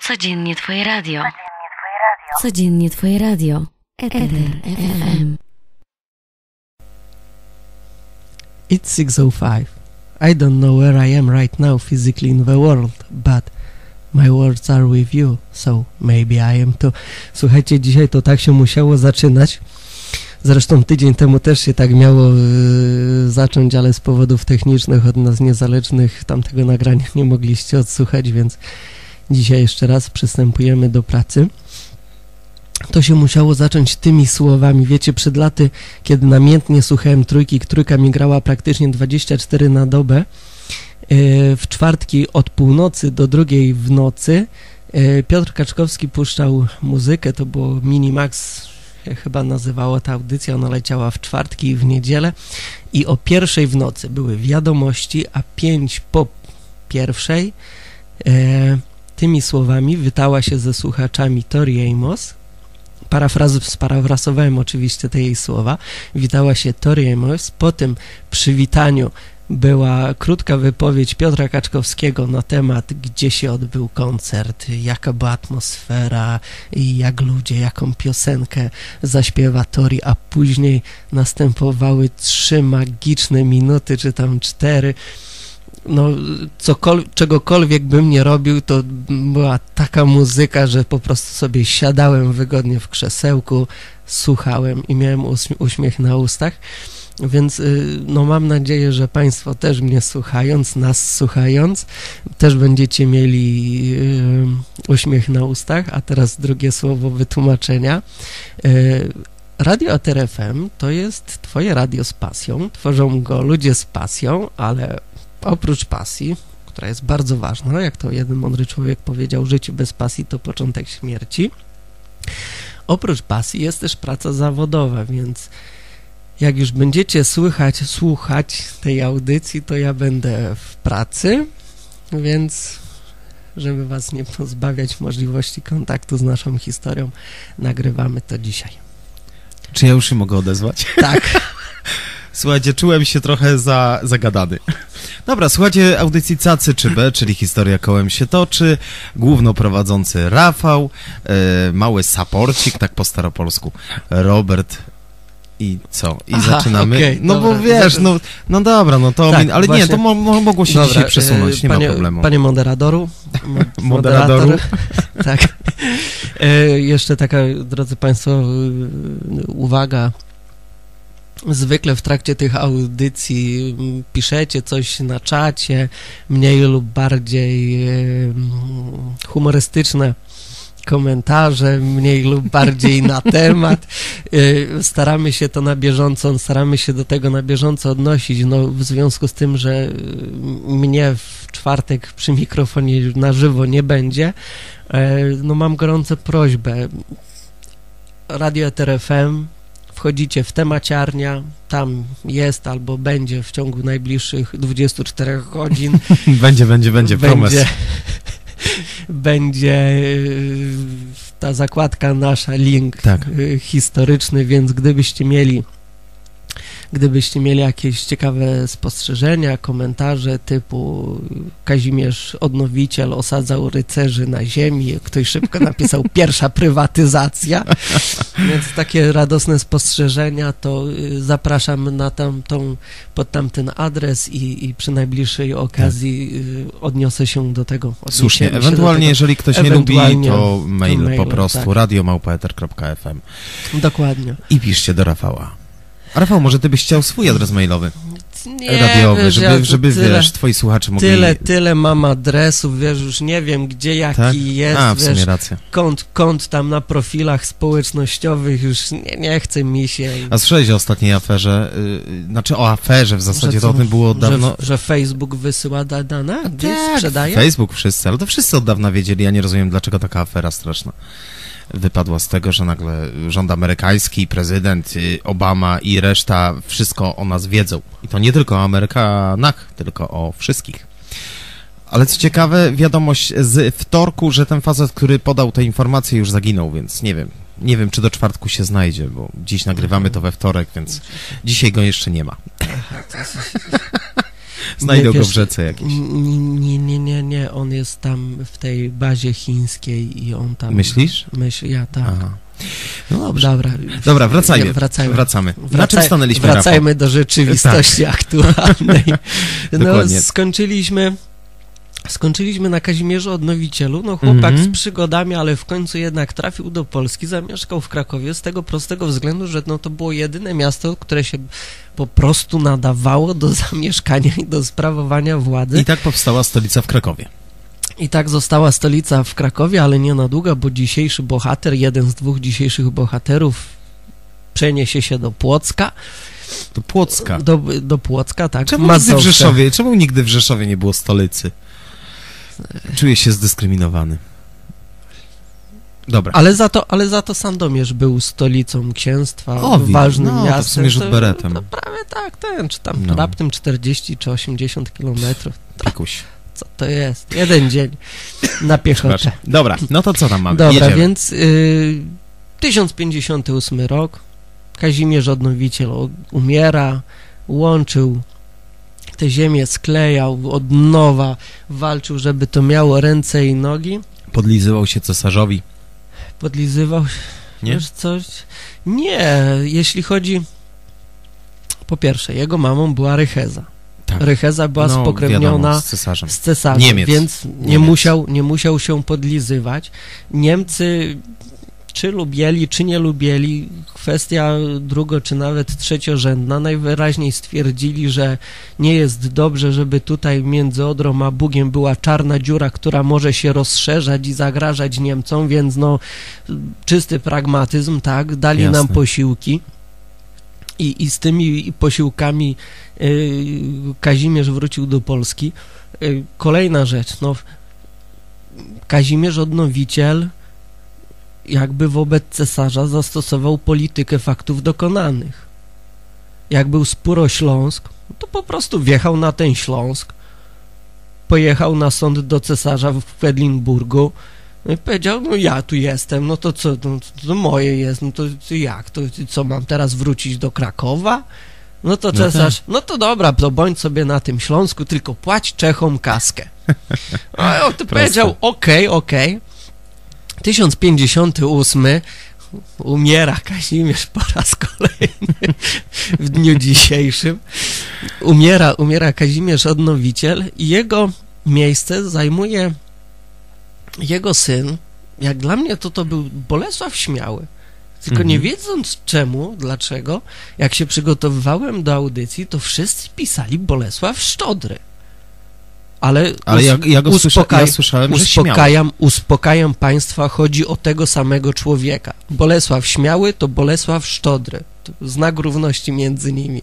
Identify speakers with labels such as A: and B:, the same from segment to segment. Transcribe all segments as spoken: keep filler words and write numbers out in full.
A: Codziennie Twoje radio. Codziennie Twoje radio. Eter F M.
B: It's six oh five. I don't know where I am right now physically in the world, but my words are with you, so maybe I am too. Słuchajcie, dzisiaj to tak się musiało zaczynać. Zresztą tydzień temu też się tak miało yy, zacząć, ale z powodów technicznych od nas niezależnych tamtego nagrania nie mogliście odsłuchać, więc dzisiaj jeszcze raz przystępujemy do pracy. To się musiało zacząć tymi słowami. Wiecie, przed laty, kiedy namiętnie słuchałem trójki, trójka mi grała praktycznie dwadzieścia cztery na dobę, yy, w czwartki od północy do drugiej w nocy yy, Piotr Kaczkowski puszczał muzykę, to było Minimax, chyba nazywała ta audycja, ona leciała w czwartki i w niedzielę i o pierwszej w nocy były wiadomości, a pięć po pierwszej e, tymi słowami witała się ze słuchaczami Tori Amos. Parafraz, sparafrazowałem oczywiście te jej słowa. Witała się Tori Amos. Po tym przywitaniu była krótka wypowiedź Piotra Kaczkowskiego na temat, gdzie się odbył koncert, jaka była atmosfera i jak ludzie, jaką piosenkę zaśpiewa Tori, a później następowały trzy magiczne minuty, czy tam cztery. No, cokol- czegokolwiek bym nie robił, to była taka muzyka, że po prostu sobie siadałem wygodnie w krzesełku, słuchałem i miałem uśm- uśmiech na ustach. Więc no mam nadzieję, że Państwo też mnie słuchając, nas słuchając, też będziecie mieli yy, uśmiech na ustach. A teraz drugie słowo wytłumaczenia. Yy, Radio Eter F M to jest Twoje radio z pasją. Tworzą go ludzie z pasją, ale oprócz pasji, która jest bardzo ważna, jak to jeden mądry człowiek powiedział, życie bez pasji to początek śmierci. Oprócz pasji jest też praca zawodowa, więc jak już będziecie słychać, słuchać tej audycji, to ja będę w pracy, więc żeby was nie pozbawiać możliwości kontaktu z naszą historią, nagrywamy to dzisiaj.
C: Czy ja już się mogę odezwać?
B: Tak.
C: Słuchajcie, czułem się trochę za, zagadany. Dobra, słuchajcie audycji Cacy czy B, czyli Historia kołem się toczy, główno prowadzący Rafał, e, mały saporcik, tak po staropolsku, Robert. I co? I
B: Aha,
C: zaczynamy?
B: Okay,
C: no
B: dobra,
C: bo wiesz,
B: dobra.
C: no, no dobra, no to...
B: Tak,
C: ale
B: właśnie.
C: nie, to mo mo mogło się
B: dobra,
C: dzisiaj przesunąć, nie
B: panie,
C: ma problemu.
B: Panie moderadoru. Mo
C: Moderadoru.
B: Moderator, tak. E, jeszcze taka, drodzy Państwo, uwaga. Zwykle w trakcie tych audycji piszecie coś na czacie, mniej lub bardziej e, humorystyczne komentarze, mniej lub bardziej na temat. Staramy się to na bieżąco, staramy się do tego na bieżąco odnosić. No, w związku z tym, że mnie w czwartek przy mikrofonie na żywo nie będzie, no mam gorącą prośbę. Radio Eter F M, wchodzicie w temaciarnia, tam jest albo będzie w ciągu najbliższych dwudziestu czterech godzin.
C: będzie, będzie, będzie, promes.
B: Będzie, będzie ta zakładka nasza, link tak. historyczny, więc gdybyście mieli gdybyście mieli jakieś ciekawe spostrzeżenia, komentarze typu Kazimierz Odnowiciel osadzał rycerzy na ziemi, ktoś szybko napisał pierwsza prywatyzacja, więc takie radosne spostrzeżenia, to zapraszam na tamtą, pod tamten adres i, i przy najbliższej okazji tak. odniosę się do tego.
C: Słusznie, ewentualnie tego, jeżeli ktoś nie lubi, to mail, to mail po prostu tak. radio małpa eter kropka f m.
B: Dokładnie.
C: I piszcie do Rafała. A Rafał, może ty byś chciał swój adres mailowy?
B: Nie,
C: radiowy,
B: wiesz,
C: żeby,
B: ja
C: żeby
B: tyle,
C: wiesz, twoi słuchacze mogli...
B: Tyle, tyle mam adresów, wiesz, już nie wiem, gdzie jaki
C: tak?
B: jest,
C: A, w sumie
B: wiesz,
C: racja.
B: Kont, kont tam na profilach społecznościowych, już nie, nie chce mi się.
C: A słyszałeś o ostatniej aferze, yy, znaczy o aferze w zasadzie,
B: że
C: to o tym było od dawno...
B: Że, że Facebook wysyła dane, gdzieś
C: tak,
B: sprzedaje?
C: Facebook wszyscy, ale to wszyscy od dawna wiedzieli, ja nie rozumiem, dlaczego taka afera straszna wypadła z tego, że nagle rząd amerykański, prezydent Obama i reszta wszystko o nas wiedzą. I to nie tylko o Amerykanach, tylko o wszystkich. Ale co ciekawe, wiadomość z wtorku, że ten facet, który podał te informacje, już zaginął, więc nie wiem. Nie wiem, czy do czwartku się znajdzie, bo dziś nagrywamy to we wtorek, więc dzisiaj go jeszcze nie ma. Znajdą go w rzece jakiejś.
B: Nie, nie, nie, nie, on jest tam w tej bazie chińskiej i on tam...
C: Myślisz?
B: Myśl, ja tak.
C: Aha. No dobrze.
B: Dobra,
C: Dobra, wracajmy.
B: wracajmy.
C: Wracamy. Na
B: Wracaj,
C: czym stanęliśmy,
B: Wracajmy
C: Rafał?
B: do rzeczywistości tak. aktualnej. No,
C: Dokładnie.
B: skończyliśmy... Skończyliśmy na Kazimierzu Odnowicielu, no chłopak
C: mm-hmm.
B: z przygodami, ale w końcu jednak trafił do Polski, zamieszkał w Krakowie z tego prostego względu, że no to było jedyne miasto, które się po prostu nadawało do zamieszkania i do sprawowania władzy.
C: I tak powstała stolica w Krakowie.
B: I tak została stolica w Krakowie, ale nie na długo, bo dzisiejszy bohater, jeden z dwóch dzisiejszych bohaterów przeniesie się do Płocka.
C: Do Płocka?
B: Do, do Płocka, tak.
C: Czemu nigdy w Rzeszowie, czemu nigdy w Rzeszowie nie było stolicy? Czuję się zdyskryminowany. Dobra.
B: Ale za to, ale za to Sandomierz był stolicą księstwa,
C: o,
B: ważnym
C: no,
B: miastem.
C: To w sumie rzut beretem.
B: To, to prawie tak, ten, czy tam
C: no.
B: raptem czterdzieści czy osiemdziesiąt kilometrów.
C: Pikuś.
B: Co to jest? Jeden dzień na piechotę.
C: Dobra, no to co tam mamy?
B: Dobra,
C: Jedziemy.
B: więc y, tysiąc pięćdziesiąty ósmy rok, Kazimierz Odnowiciel umiera, łączył te ziemię, sklejał od nowa, walczył, żeby to miało ręce i nogi.
C: Podlizywał się cesarzowi.
B: Podlizywał się,
C: nie?
B: Wiesz coś? Nie, jeśli chodzi... Po pierwsze, jego mamą była Rycheza. Tak. Rycheza była
C: no,
B: spokrewniona
C: wiadomo, z cesarzem,
B: z cesarzem
C: Niemiec.
B: więc nie
C: Niemiec.
B: musiał, nie musiał się podlizywać. Niemcy czy lubieli, czy nie lubieli, kwestia drugo, czy nawet trzeciorzędna, najwyraźniej stwierdzili, że nie jest dobrze, żeby tutaj między Odrą a Bugiem była czarna dziura, która może się rozszerzać i zagrażać Niemcom, więc no czysty pragmatyzm, tak, dali
C: Jasne.
B: nam posiłki. I, I z tymi posiłkami y, Kazimierz wrócił do Polski. Y, kolejna rzecz, no Kazimierz Odnowiciel jakby wobec cesarza zastosował politykę faktów dokonanych. Jak był spór o Śląsk, to po prostu wjechał na ten Śląsk, pojechał na sąd do cesarza w Kwedlinburgu, no i powiedział, no ja tu jestem, no to co, no, to moje jest, no to, to jak, to co, mam teraz wrócić do Krakowa? No to cesarz, no, no to dobra, to bądź sobie na tym Śląsku, tylko płać Czechom kaskę. A on to powiedział, okej, okej. Okay. tysiąc pięćdziesiąty ósmy umiera Kazimierz po raz kolejny w dniu dzisiejszym. Umiera, umiera Kazimierz Odnowiciel i jego miejsce zajmuje jego syn. Jak dla mnie to to był Bolesław Śmiały. Tylko mhm. nie wiedząc czemu, dlaczego, jak się przygotowywałem do audycji, to wszyscy pisali Bolesław Szczodry. Ale,
C: Ale ja, ja go
B: uspokaj,
C: ja słyszałem,
B: uspokajam,
C: że
B: uspokajam państwa, chodzi o tego samego człowieka. Bolesław Śmiały to Bolesław Szczodry. To znak równości między nimi.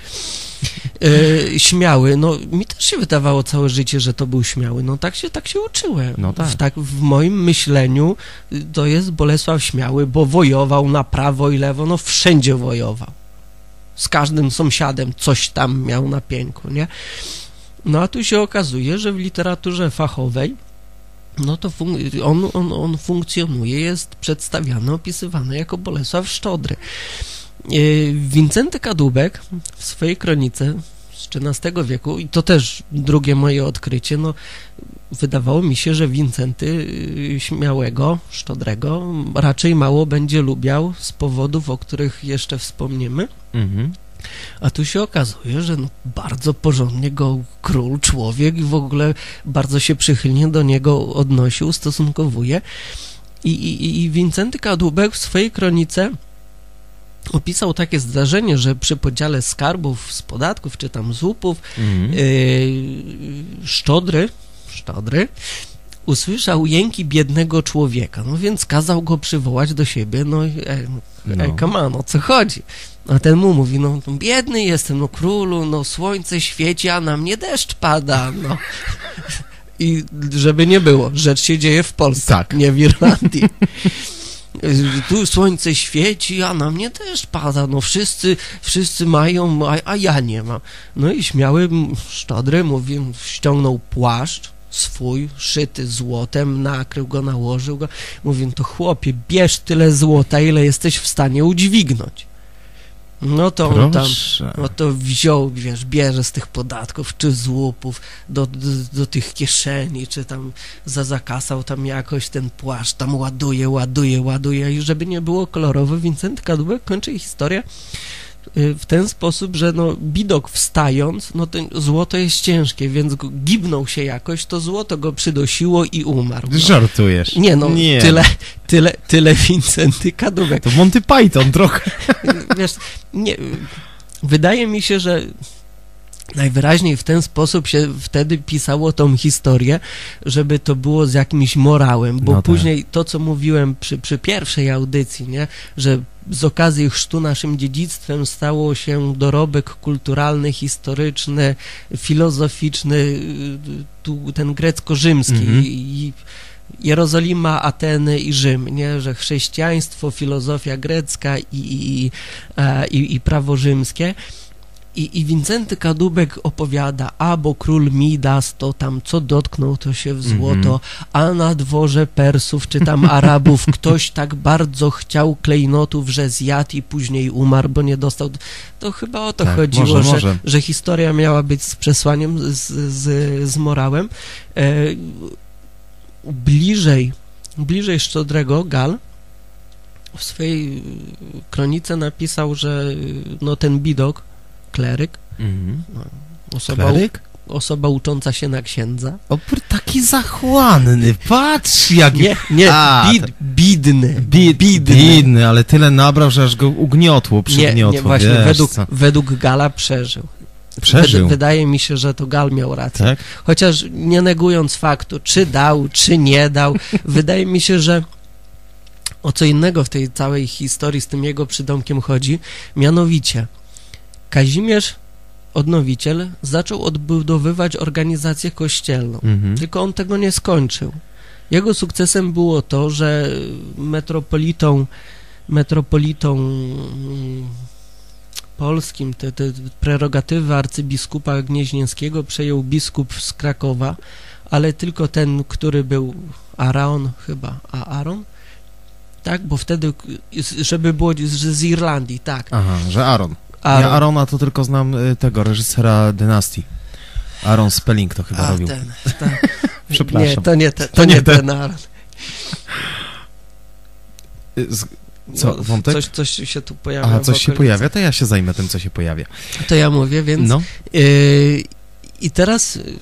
B: E, śmiały, no mi też się wydawało całe życie, że to był Śmiały. No tak się, tak się uczyłem.
C: No tak.
B: W, tak. W moim myśleniu to jest Bolesław Śmiały, bo wojował na prawo i lewo, no wszędzie wojował. Z każdym sąsiadem coś tam miał na pięku, nie? No a tu się okazuje, że w literaturze fachowej no to on, on, on funkcjonuje, jest przedstawiany, opisywany jako Bolesław Szczodry. Wincenty Kadłubek w swojej kronice z trzynastego wieku, i to też drugie moje odkrycie, no wydawało mi się, że Wincenty Śmiałego, Szczodrego raczej mało będzie lubiał z powodów, o których jeszcze wspomniemy. Mhm. A tu się okazuje, że no bardzo porządnie go król, człowiek i w ogóle bardzo się przychylnie do niego odnosił, ustosunkowuje. I, i, i Wincenty Kadłubek w swojej kronice opisał takie zdarzenie, że przy podziale skarbów z podatków, czy tam z łupów, mm. yy, Szczodry, Szczodry usłyszał jęki biednego człowieka, no więc kazał go przywołać do siebie, no ej, no. ej, come on, o co chodzi? A ten mu mówi, no biedny jestem, no królu, no słońce świeci, a na mnie deszcz pada, no. I żeby nie było, rzecz się dzieje w Polsce, tak. Nie w Irlandii. Tu słońce świeci, a na mnie też pada, no wszyscy, wszyscy mają, a, a ja nie mam. No i Śmiały Szczodry, mówi, ściągnął płaszcz swój, szyty złotem, nakrył go, nałożył go. Mówi, to chłopie, bierz tyle złota, ile jesteś w stanie udźwignąć. No to on tam,
C: Proszę.
B: no to wziął, wiesz, bierze z tych podatków, czy z łupów, do, do, do tych kieszeni, czy tam za, zakasał tam jakoś ten płaszcz, tam ładuje, ładuje, ładuje i żeby nie było kolorowo, Wincenty Kadłubek kończy historię w ten sposób, że no bidok wstając, no to złoto jest ciężkie, więc go, gibnął się jakoś, to złoto go przydosiło i umarł. No.
C: Żartujesz.
B: Nie no,
C: Nie.
B: tyle, tyle, tyle Wincenty Kadłubek.
C: To Monty Python trochę.
B: Wiesz, nie, wydaje mi się, że najwyraźniej w ten sposób się wtedy pisało tą historię, żeby to było z jakimś morałem, bo
C: No tak.
B: później to, co mówiłem przy, przy pierwszej audycji, nie, że z okazji chrztu naszym dziedzictwem stało się dorobek kulturalny, historyczny, filozoficzny, tu ten grecko-rzymski
C: Mhm.
B: i Jerozolima, Ateny i Rzym, nie? Że chrześcijaństwo, filozofia grecka i, i, i, i prawo rzymskie. I, I Wincenty Kadłubek opowiada, a bo król Midas to tam co dotknął, to się w złoto, mm-hmm. a na dworze Persów czy tam Arabów ktoś tak bardzo chciał klejnotów, że zjadł i później umarł, bo nie dostał. To chyba o to
C: tak,
B: chodziło,
C: może,
B: że,
C: może. że
B: historia miała być z przesłaniem, z, z, z morałem. E, bliżej, bliżej Szczodrego Gal w swojej kronice napisał, że no ten bidok, kleryk,
C: mm-hmm.
B: no, osoba,
C: kleryk?
B: osoba ucząca się na księdza.
C: Opór taki zachłanny, patrz jak...
B: Nie, nie,
C: A,
B: bid, bidny,
C: bid,
B: bidny.
C: bidny, ale tyle nabrał, że aż go ugniotło, przygniotło.
B: Nie, nie, właśnie,
C: wiesz,
B: według, według Gala przeżył.
C: Przeżył?
B: Wyd, wydaje mi się, że to Gal miał rację.
C: Tak?
B: Chociaż nie negując faktu, czy dał, czy nie dał, wydaje mi się, że o co innego w tej całej historii z tym jego przydomkiem chodzi, mianowicie Kazimierz Odnowiciel zaczął odbudowywać organizację kościelną, mhm. tylko on tego nie skończył. Jego sukcesem było to, że metropolitą, metropolitą polskim te, te prerogatywy arcybiskupa gnieźnieńskiego przejął biskup z Krakowa, ale tylko ten, który był Araon chyba, a Aaron? Tak, bo wtedy, żeby było z, z Irlandii, tak.
C: Aha, że Aaron.
B: Aaron.
C: Ja Arona to tylko znam y, tego, reżysera Dynastii. Aaron Spelling to chyba
B: A,
C: robił.
B: ten, tak.
C: Przepraszam.
B: Nie, to nie, te, to
C: To
B: nie
C: nie
B: ten Aaron.
C: Z, co,
B: No,
C: wątek?
B: Coś, coś się tu pojawia.
C: Aha, coś się pojawia, to ja się zajmę tym, co się pojawia.
B: To ja mówię, więc...
C: No.
B: Yy, I teraz yy,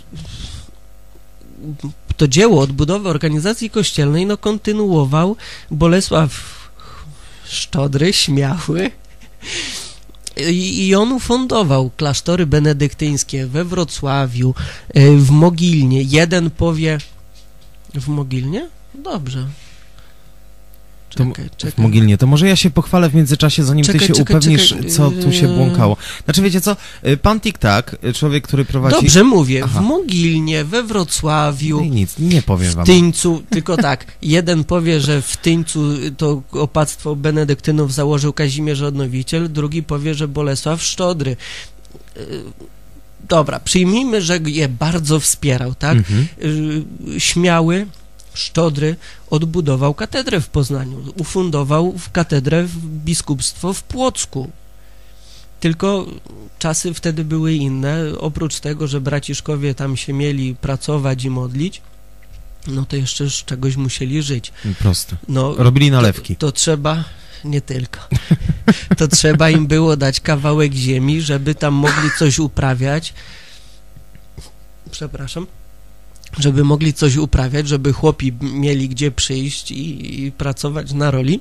B: to dzieło odbudowy organizacji kościelnej no kontynuował Bolesław Szczodry, Śmiały, I, i on ufundował klasztory benedyktyńskie we Wrocławiu, w Mogilnie. Jeden powie... W Mogilnie? Dobrze. Czekaj,
C: to
B: czekaj.
C: W Mogilnie. To może ja się pochwalę w międzyczasie, zanim
B: czekaj,
C: ty się
B: czekaj,
C: upewnisz,
B: czekaj.
C: co tu się błąkało. Znaczy, wiecie co? Pan Tik-Tak, człowiek, który prowadzi...
B: Dobrze mówię.
C: Aha.
B: W Mogilnie, we Wrocławiu...
C: No i nic, nie powiem wam.
B: W Tyńcu, tylko tak, jeden powie, że w Tyńcu to opactwo benedyktynów założył Kazimierz Odnowiciel, drugi powie, że Bolesław Szczodry. Dobra, przyjmijmy, że je bardzo wspierał, tak? Mhm. Śmiały, Szczodry odbudował katedrę w Poznaniu, ufundował w katedrę w biskupstwo w Płocku. Tylko czasy wtedy były inne. Oprócz tego, że braciszkowie tam się mieli pracować i modlić, no to jeszcze z czegoś musieli żyć.
C: Proste.
B: No,
C: robili nalewki.
B: To, to trzeba, nie tylko, to trzeba im było dać kawałek ziemi, żeby tam mogli coś uprawiać. Przepraszam. Żeby mogli coś uprawiać, żeby chłopi mieli gdzie przyjść i, i pracować na roli.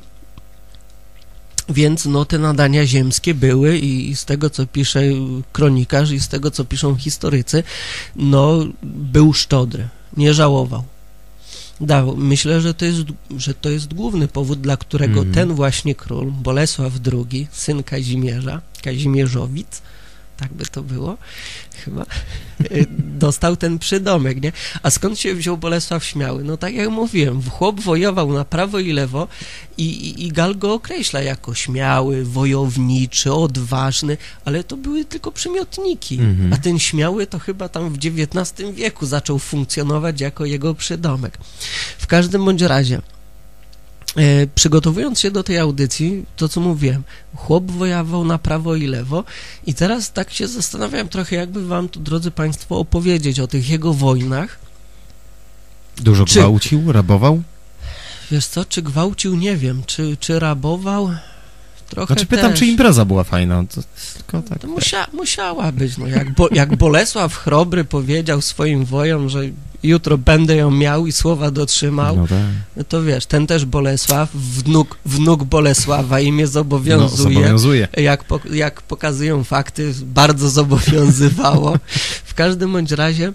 B: Więc no te nadania ziemskie były i z tego, co pisze kronikarz i z tego, co piszą historycy, no był szczodry, nie żałował. Dał. Myślę, że to jest, że to jest główny powód, dla którego mm. ten właśnie król, Bolesław drugi, syn Kazimierza, Kazimierzowic, tak by to było chyba, dostał ten przydomek, nie? A skąd się wziął Bolesław Śmiały? No tak jak mówiłem, chłop wojował na prawo i lewo i, i, i Gal go określa jako śmiały, wojowniczy, odważny, ale to były tylko przymiotniki, mm-hmm. a ten Śmiały to chyba tam w dziewiętnastym wieku zaczął funkcjonować jako jego przydomek. W każdym bądź razie E, przygotowując się do tej audycji, to co mówiłem, chłop wojował na prawo i lewo i teraz tak się zastanawiam trochę, jakby wam tu, drodzy państwo, opowiedzieć o tych jego wojnach.
C: Dużo
B: Czy-
C: gwałcił, rabował?
B: Wiesz co, czy gwałcił, nie wiem, czy, czy rabował, trochę
C: Znaczy pytam,
B: też.
C: czy impreza była fajna, to tylko tak.
B: To musia, musiała być, no jak, bo, jak Bolesław Chrobry powiedział swoim wojom, że jutro będę ją miał i słowa dotrzymał,
C: No tak.
B: no to wiesz, ten też Bolesław, wnuk, wnuk Bolesława i mnie
C: No,
B: zobowiązuje,
C: zobowiązuje.
B: jak, po, jak pokazują fakty, bardzo zobowiązywało. W każdym bądź razie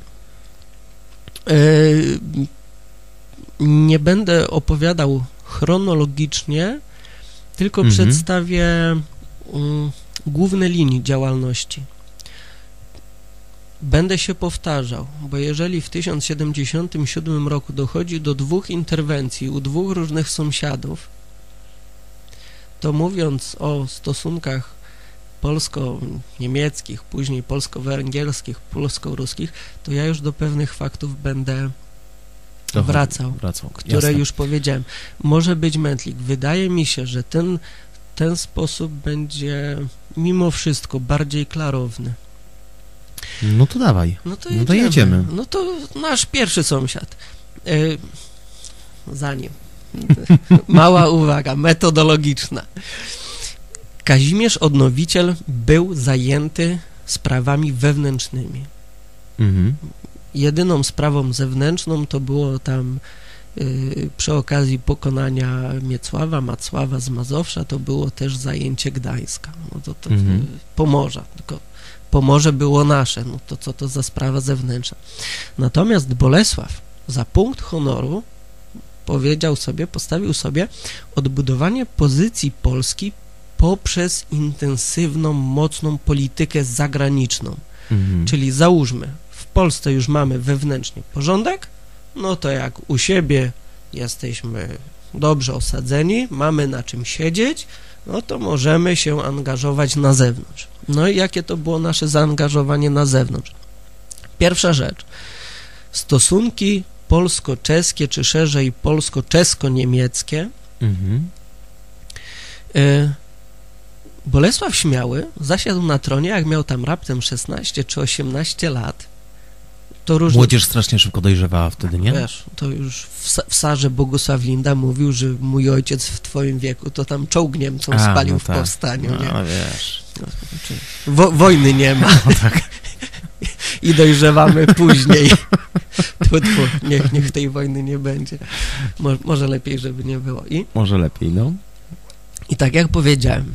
B: yy, nie będę opowiadał chronologicznie, tylko
C: Mhm.
B: przedstawię mm, główne linie działalności. Będę się powtarzał, bo jeżeli w tysiąc siedemdziesiątym siódmym roku dochodzi do dwóch interwencji u dwóch różnych sąsiadów, to mówiąc o stosunkach polsko-niemieckich, później polsko-węgierskich, polsko-ruskich, to ja już do pewnych faktów będę
C: Dochodzi-
B: wracał,
C: wracał.
B: które
C: Jasne.
B: już powiedziałem. Może być mętlik. Wydaje mi się, że ten, ten sposób będzie mimo wszystko bardziej klarowny.
C: No to dawaj.
B: No to
C: No
B: jedziemy.
C: to jedziemy.
B: No to nasz pierwszy sąsiad. E, zanim. Mała uwaga, metodologiczna. Kazimierz Odnowiciel był zajęty sprawami wewnętrznymi.
C: Mhm.
B: Jedyną sprawą zewnętrzną to było tam y, przy okazji pokonania Miecława, Macława z Mazowsza, to było też zajęcie Gdańska. No to, to,
C: Mhm.
B: to Pomorza, tylko Pomorze było nasze, no to co to za sprawa zewnętrzna. Natomiast Bolesław za punkt honoru powiedział sobie, postawił sobie odbudowanie pozycji Polski poprzez intensywną, mocną politykę zagraniczną.
C: Mhm.
B: Czyli załóżmy, w Polsce już mamy wewnętrznie porządek, no to jak u siebie jesteśmy dobrze osadzeni, mamy na czym siedzieć, no to możemy się angażować na zewnątrz. No i jakie to było nasze zaangażowanie na zewnątrz? Pierwsza rzecz, stosunki polsko-czeskie, czy szerzej polsko-czesko-niemieckie.
C: Mhm.
B: y, Bolesław Śmiały zasiadł na tronie, jak miał tam raptem szesnaście czy osiemnaście lat. To różnie,
C: Młodzież strasznie szybko dojrzewała wtedy, nie?
B: wiesz, to już w, Sa- w Sarze Bogusław Linda mówił, że mój ojciec w twoim wieku to tam czołg Niemcom
C: A,
B: spalił
C: no
B: w
C: tak.
B: powstaniu, nie?
C: No wiesz.
B: Wo, wojny nie ma.
C: No tak.
B: I dojrzewamy później. Tfu, tfu, niech, niech tej wojny nie będzie. Mo, może lepiej, żeby nie było. I,
C: Może lepiej, no.
B: I tak jak powiedziałem,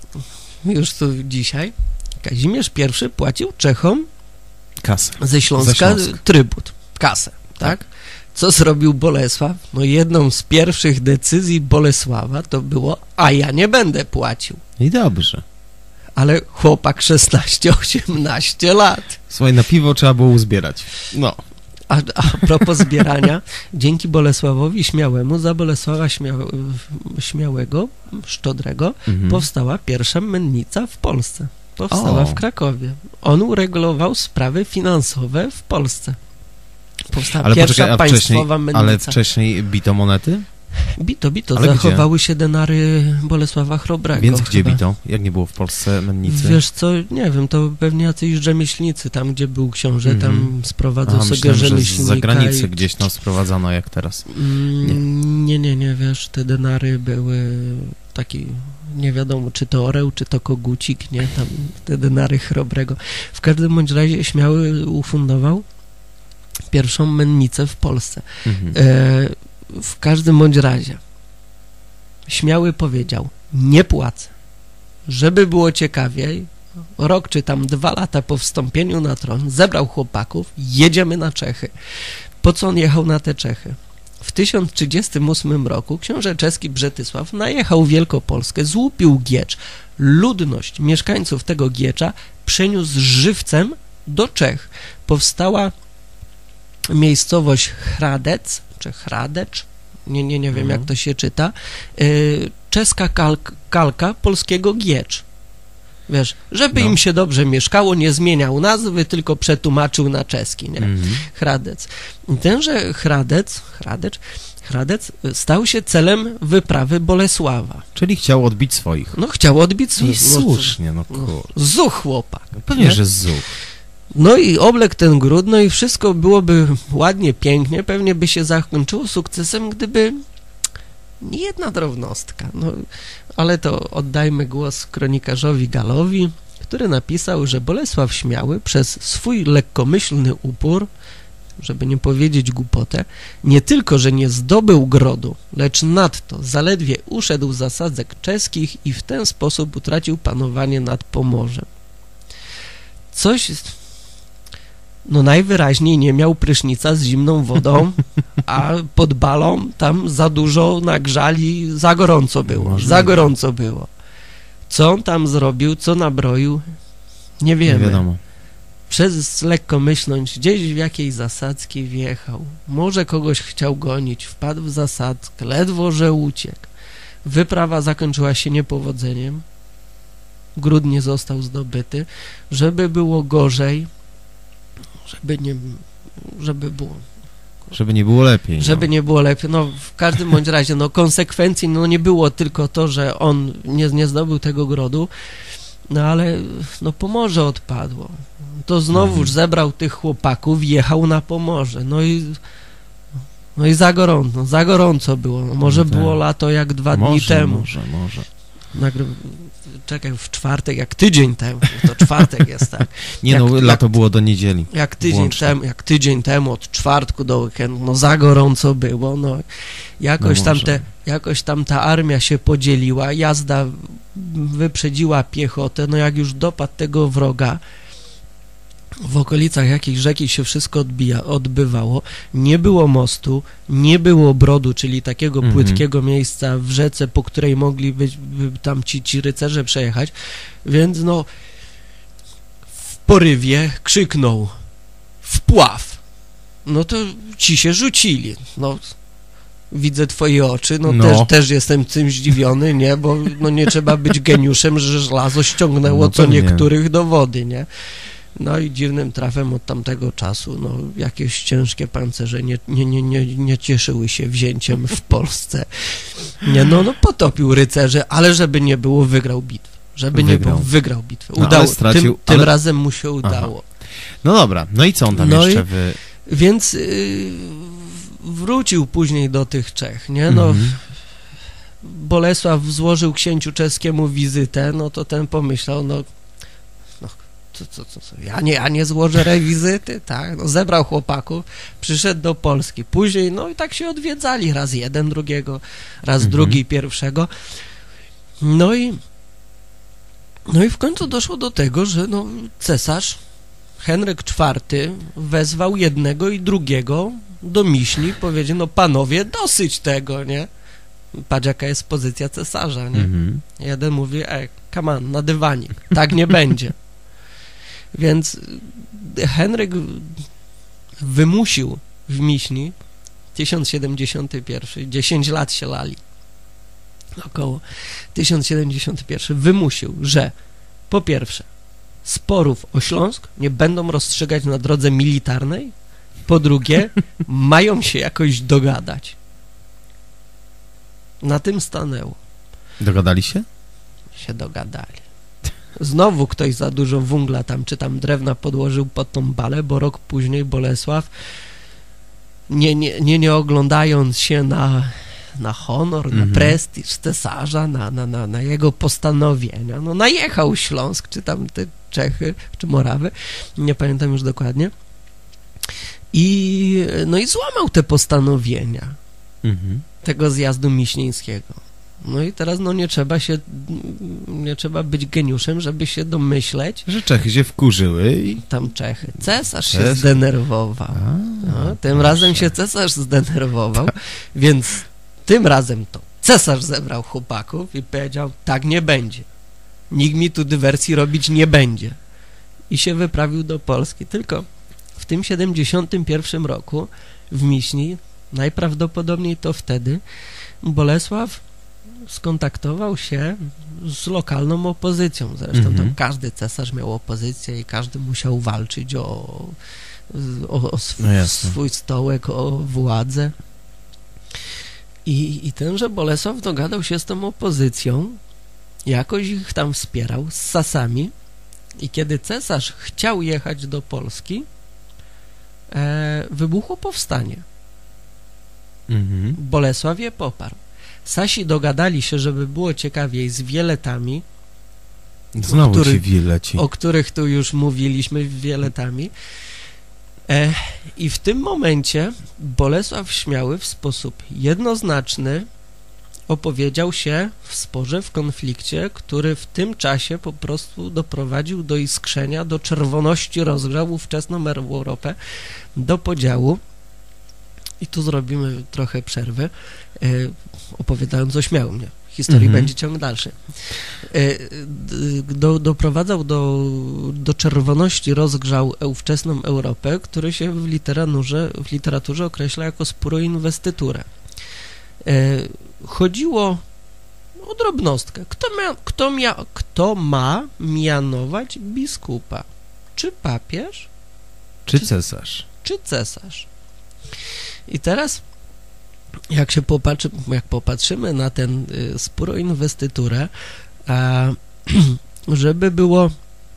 B: już tu dzisiaj, Kazimierz I płacił Czechom
C: Kasę.
B: ze Śląska
C: Ze Śląska.
B: trybut, kasę, tak? Co zrobił Bolesław? No jedną z pierwszych decyzji Bolesława to było, a ja nie będę płacił.
C: I dobrze.
B: Ale chłopak szesnaście osiemnaście lat.
C: Słuchaj, na piwo trzeba było uzbierać. No.
B: A, a propos zbierania, dzięki Bolesławowi Śmiałemu, za Bolesława Śmiał, Śmiałego, Szczodrego,
C: Mhm.
B: powstała pierwsza mennica w Polsce. Powstała
C: O.
B: w Krakowie. On uregulował sprawy finansowe w Polsce. Powstała
C: Ale
B: pierwsza
C: poczekaj, a wcześniej,
B: państwowa mennica.
C: ale wcześniej bito monety?
B: Bito, bito.
C: Ale
B: Zachowały się denary Bolesława Chrobrego.
C: Więc gdzie
B: chyba.
C: bito? Jak nie było w Polsce mennicy?
B: Wiesz co, nie wiem, to pewnie jacyś rzemieślnicy, tam gdzie był książę,
C: Mhm.
B: tam sprowadzał
C: Aha,
B: sobie
C: myślałem, że z
B: rzemieślnika.
C: zagranicy
B: i-
C: gdzieś tam sprowadzano jak teraz.
B: Mm, nie, nie, nie, wiesz, te denary były taki, nie wiadomo, czy to orzeł, czy to kogucik, nie, tam te denary Chrobrego. W każdym bądź razie Śmiały ufundował pierwszą mennicę w Polsce.
C: Mhm.
B: E, w każdym bądź razie Śmiały powiedział, nie płacę. Żeby było ciekawiej, rok czy tam dwa lata po wstąpieniu na tron zebrał chłopaków, jedziemy na Czechy. Po co on jechał na te Czechy? W tysiąc trzydziestym ósmym roku książę czeski Brzetysław najechał w Wielkopolskę, złupił Giecz. Ludność mieszkańców tego Giecza przeniósł żywcem do Czech. Powstała miejscowość Hradec, czy Hradecz, nie, nie, nie wiem
C: Mhm.
B: jak to się czyta, y, czeska kalk, kalka polskiego Giecz. Wiesz, żeby
C: No.
B: im się dobrze mieszkało, nie zmieniał nazwy, tylko przetłumaczył na czeski, nie?
C: Mhm.
B: Hradec. I tenże Hradec, Hradecz, Hradec stał się celem wyprawy Bolesława.
C: Czyli chciał odbić swoich.
B: No chciał odbić
C: I
B: swoich.
C: słusznie, no
B: No,
C: kur...
B: zuch chłopak.
C: Pewnie,
B: nie?
C: że zuch.
B: No i oblekł ten gród, no i wszystko byłoby ładnie, pięknie, pewnie by się zakończyło sukcesem, gdyby nie jedna drobnostka. No, ale to oddajmy głos kronikarzowi Galowi, który napisał, że Bolesław Śmiały przez swój lekkomyślny upór, żeby nie powiedzieć głupotę, nie tylko, że nie zdobył grodu, lecz nadto zaledwie uszedł z zasadzek czeskich i w ten sposób utracił panowanie nad Pomorzem. Coś... No najwyraźniej nie miał prysznica z zimną wodą, a pod balą tam za dużo nagrzali, za gorąco było,
C: Może
B: za
C: nie.
B: gorąco było. Co on tam zrobił, co nabroił, nie wiemy.
C: Nie wiadomo.
B: Przez lekkomyślność gdzieś w jakiejś zasadzki wjechał. Może kogoś chciał gonić, wpadł w zasadzkę, ledwo że uciekł. Wyprawa zakończyła się niepowodzeniem. Gród nie został zdobyty. Żeby było gorzej, żeby nie, żeby było,
C: Żeby nie było lepiej.
B: żeby
C: no.
B: nie było lepiej. No w każdym bądź razie, no konsekwencji no nie było tylko to, że on nie, nie zdobył tego grodu, no ale no Pomorze odpadło. To znowuż
C: Mhm.
B: zebrał tych chłopaków, jechał na Pomorze. No i no i za gorąco, za gorąco było. No, może
C: No tak.
B: było lato jak dwa
C: może,
B: dni temu.
C: Może, może.
B: Nagry... Czekaj, w czwartek, jak tydzień temu, to czwartek jest, tak.
C: Nie
B: Jak-
C: no,
B: jak-
C: lato było do niedzieli.
B: Jak tydzień,
C: Włącznie.
B: temu, jak tydzień temu, od czwartku do weekendu, no za gorąco było, no jakoś,
C: No
B: tam
C: może.
B: te, jakoś tam ta armia się podzieliła, jazda wyprzedziła piechotę, no jak już dopadł tego wroga, w okolicach jakiejś rzeki się wszystko odbija, odbywało, nie było mostu, nie było brodu, czyli takiego
C: Mhm.
B: płytkiego miejsca w rzece, po której mogli być by tam ci, ci rycerze przejechać, więc no w porywie krzyknął wpław. No to ci się rzucili. No, widzę twoje oczy, no,
C: No.
B: Też, też jestem tym zdziwiony, nie? Bo no, nie trzeba być geniuszem, że żelazo ściągnęło
C: No
B: co
C: pewnie.
B: niektórych do wody, nie? No i dziwnym trafem od tamtego czasu, no, jakieś ciężkie pancerze nie, nie, nie, nie, nie cieszyły się wzięciem w Polsce. Nie, no, no potopił rycerze, ale żeby nie było, wygrał bitwę. Żeby nie
C: Wygrał.
B: było, wygrał bitwę.
C: No,
B: Udało.
C: ale stracił-
B: tym, tym
C: ale-
B: razem mu się udało.
C: No dobra, no i co on tam
B: No
C: jeszcze
B: i-
C: wy...
B: Więc yy, wrócił później do tych Czech, nie? No,
C: Mhm.
B: Bolesław złożył księciu czeskiemu wizytę, no to ten pomyślał, no, no co, co, co, co, ja nie, ja nie złożę rewizyty, tak? No, zebrał chłopaków, przyszedł do Polski. Później, no i tak się odwiedzali, raz jeden drugiego, raz
C: Mhm.
B: drugi pierwszego. No i no i w końcu doszło do tego, że no, cesarz Henryk czwarty wezwał jednego i drugiego do Miśni, powiedział, no panowie, dosyć tego, nie? Patrz, jaka jest pozycja cesarza, nie?
C: Mhm.
B: Jeden mówi, ej, come on, na dywanik, tak nie będzie. Więc Henryk wymusił w Miśni tysiąc siedemdziesiąty pierwszy, dziesięć lat się lali, około tysiąc siedemdziesiąty pierwszy, wymusił, że po pierwsze sporów o Śląsk nie będą rozstrzygać na drodze militarnej, po drugie mają się jakoś dogadać. Na tym stanęło.
C: Dogadali się?
B: Się dogadali. Znowu ktoś za dużo węgla tam, czy tam drewna podłożył pod tą balę, bo rok później Bolesław, nie, nie, nie, nie oglądając się na, na honor,
C: Mhm.
B: na prestiż cesarza, na, na, na, na jego postanowienia, no najechał Śląsk, czy tam te Czechy, czy Morawy, nie pamiętam już dokładnie, i no i złamał te postanowienia
C: Mhm.
B: tego zjazdu miśnieńskiego. No i teraz no nie trzeba się, nie trzeba być geniuszem, żeby się domyśleć,
C: Że Czechy się wkurzyły i...
B: tam Czechy. Cesarz się
C: Cesarz.
B: zdenerwował.
C: A,
B: No, tym
C: proszę.
B: razem się cesarz zdenerwował, więc tym razem to cesarz zebrał chłopaków i powiedział, tak nie będzie. Nikt mi tu dywersji robić nie będzie. I się wyprawił do Polski. Tylko w tym siedemdziesiątym pierwszym roku w Miśni, najprawdopodobniej to wtedy, Bolesław skontaktował się z lokalną opozycją. Zresztą
C: Mhm.
B: tam każdy cesarz miał opozycję i każdy musiał walczyć o, o, o sw
C: No jasne.
B: swój stołek, o władzę. I, I tenże Bolesław dogadał się z tą opozycją, jakoś ich tam wspierał, z Sasami, i kiedy cesarz chciał jechać do Polski, e, wybuchło powstanie.
C: Mhm.
B: Bolesław je poparł. Sasi dogadali się, żeby było ciekawiej, z Wieletami,
C: Znowu
B: który,
C: ci Wieleci.
B: o których tu już mówiliśmy, Wieletami. E, I w tym momencie Bolesław Śmiały w sposób jednoznaczny opowiedział się w sporze, w konflikcie, który w tym czasie po prostu doprowadził do iskrzenia, do czerwoności, rozgrzał ówczesną Europę, do podziału. I tu zrobimy trochę przerwy, e, opowiadając o Śmiałym. Nie? Historii
C: Mhm.
B: będzie ciąg dalszy. E, do, doprowadzał do, do czerwoności, rozgrzał ówczesną Europę, który się w literaturze, w literaturze określa jako spór o inwestyturę. E, chodziło o drobnostkę. Kto, mia, kto, mia, kto ma mianować biskupa? Czy papież?
C: Czy cesarz?
B: Czy cesarz? I teraz, jak się popatrzy, jak popatrzymy na ten y, spór o inwestyturę, a, żeby było,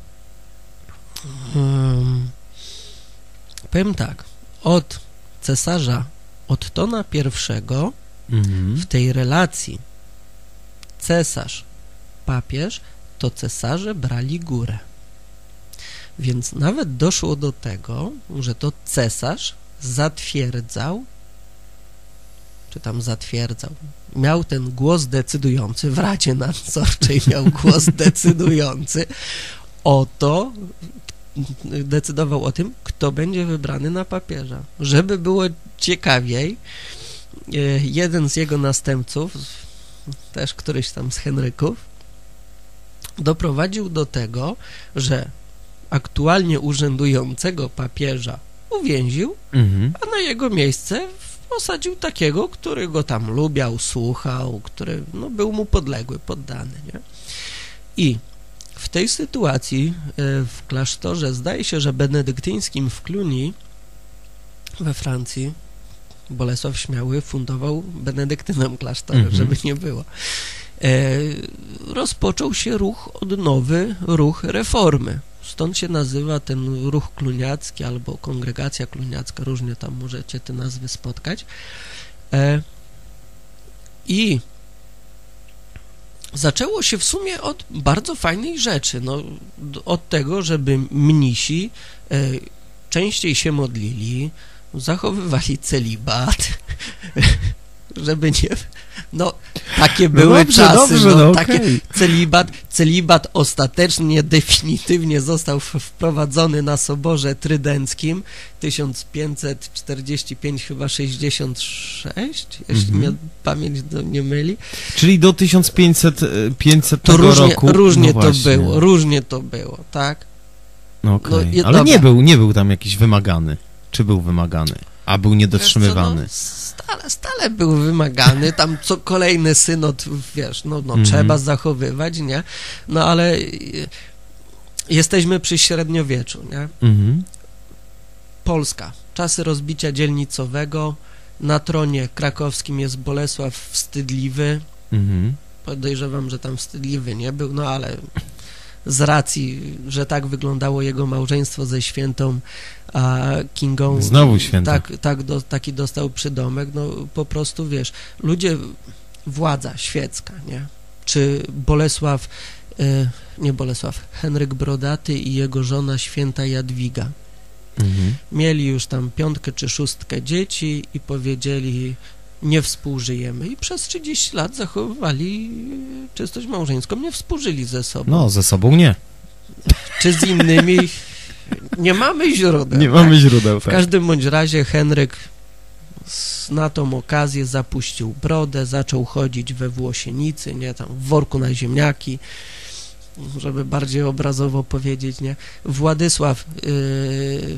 B: um, powiem tak, od cesarza Ottona pierwszego
C: Mhm.
B: w tej relacji cesarz, papież, to cesarze brali górę. Więc nawet doszło do tego, że to cesarz zatwierdzał, czy tam zatwierdzał, miał ten głos decydujący, w Radzie Nadzorczej miał głos decydujący o to, decydował o tym, kto będzie wybrany na papieża. Żeby było ciekawiej, jeden z jego następców, też któryś tam z Henryków, doprowadził do tego, że aktualnie urzędującego papieża uwięził,
C: Mhm.
B: a na jego miejsce posadził takiego, który go tam lubiał, słuchał, który no, był mu podległy, poddany. Nie? I w tej sytuacji w klasztorze, zdaje się, że benedyktyńskim w Cluny we Francji, Bolesław Śmiały fundował benedyktynom klasztory,
C: Mhm.
B: żeby nie było. E, rozpoczął się ruch odnowy, ruch reformy. Stąd się nazywa ten ruch kluniacki albo kongregacja kluniacka, różnie tam możecie te nazwy spotkać. E, I zaczęło się w sumie od bardzo fajnej rzeczy, no, od tego, żeby mnisi e, częściej się modlili, zachowywali celibat, żeby nie... No, takie były
C: no dobrze,
B: czasy,
C: dobrze,
B: no,
C: no,
B: takie
C: okay.
B: celibat, celibat ostatecznie, definitywnie został wprowadzony na Soborze Trydenckim tysiąc pięćset czterdzieści pięć, chyba sześćdziesiąt sześć, jeśli
C: Mhm.
B: mnie pamięć do, nie myli.
C: Czyli do tysiąc pięćset
B: To różnie,
C: roku.
B: różnie
C: no
B: to
C: właśnie.
B: było, różnie to było, tak?
C: No okej,
B: No, je-
C: ale
B: dobra.
C: nie był, nie był tam jakiś wymagany. Czy był wymagany? A był niedotrzymywany.
B: Wiesz co, no, stale, stale był wymagany, tam co kolejny synod, wiesz, no, no
C: Mhm.
B: trzeba zachowywać, nie? No ale y, jesteśmy przy średniowieczu, nie?
C: Mhm.
B: Polska, czasy rozbicia dzielnicowego, na tronie krakowskim jest Bolesław Wstydliwy,
C: Mhm.
B: podejrzewam, że tam Wstydliwy nie był, no ale z racji, że tak wyglądało jego małżeństwo ze świętą a Kingą,
C: Znowu święta.
B: tak, tak do, taki dostał przydomek, no po prostu, wiesz, ludzie, władza świecka, nie? Czy Bolesław, y, nie Bolesław, Henryk Brodaty i jego żona święta Jadwiga
C: Mhm.
B: mieli już tam piątkę czy szóstkę dzieci i powiedzieli, nie współżyjemy, i przez trzydzieści lat zachowywali czystość małżeńską, nie współżyli ze sobą.
C: No, ze sobą nie.
B: Czy z innymi nie mamy źródeł.
C: Nie
B: tak?
C: mamy źródeł.
B: W
C: Tak.
B: każdym bądź razie Henryk s- na tą okazję zapuścił brodę, zaczął chodzić we włosienicy, nie, tam w worku na ziemniaki, żeby bardziej obrazowo powiedzieć, nie. Władysław, yy,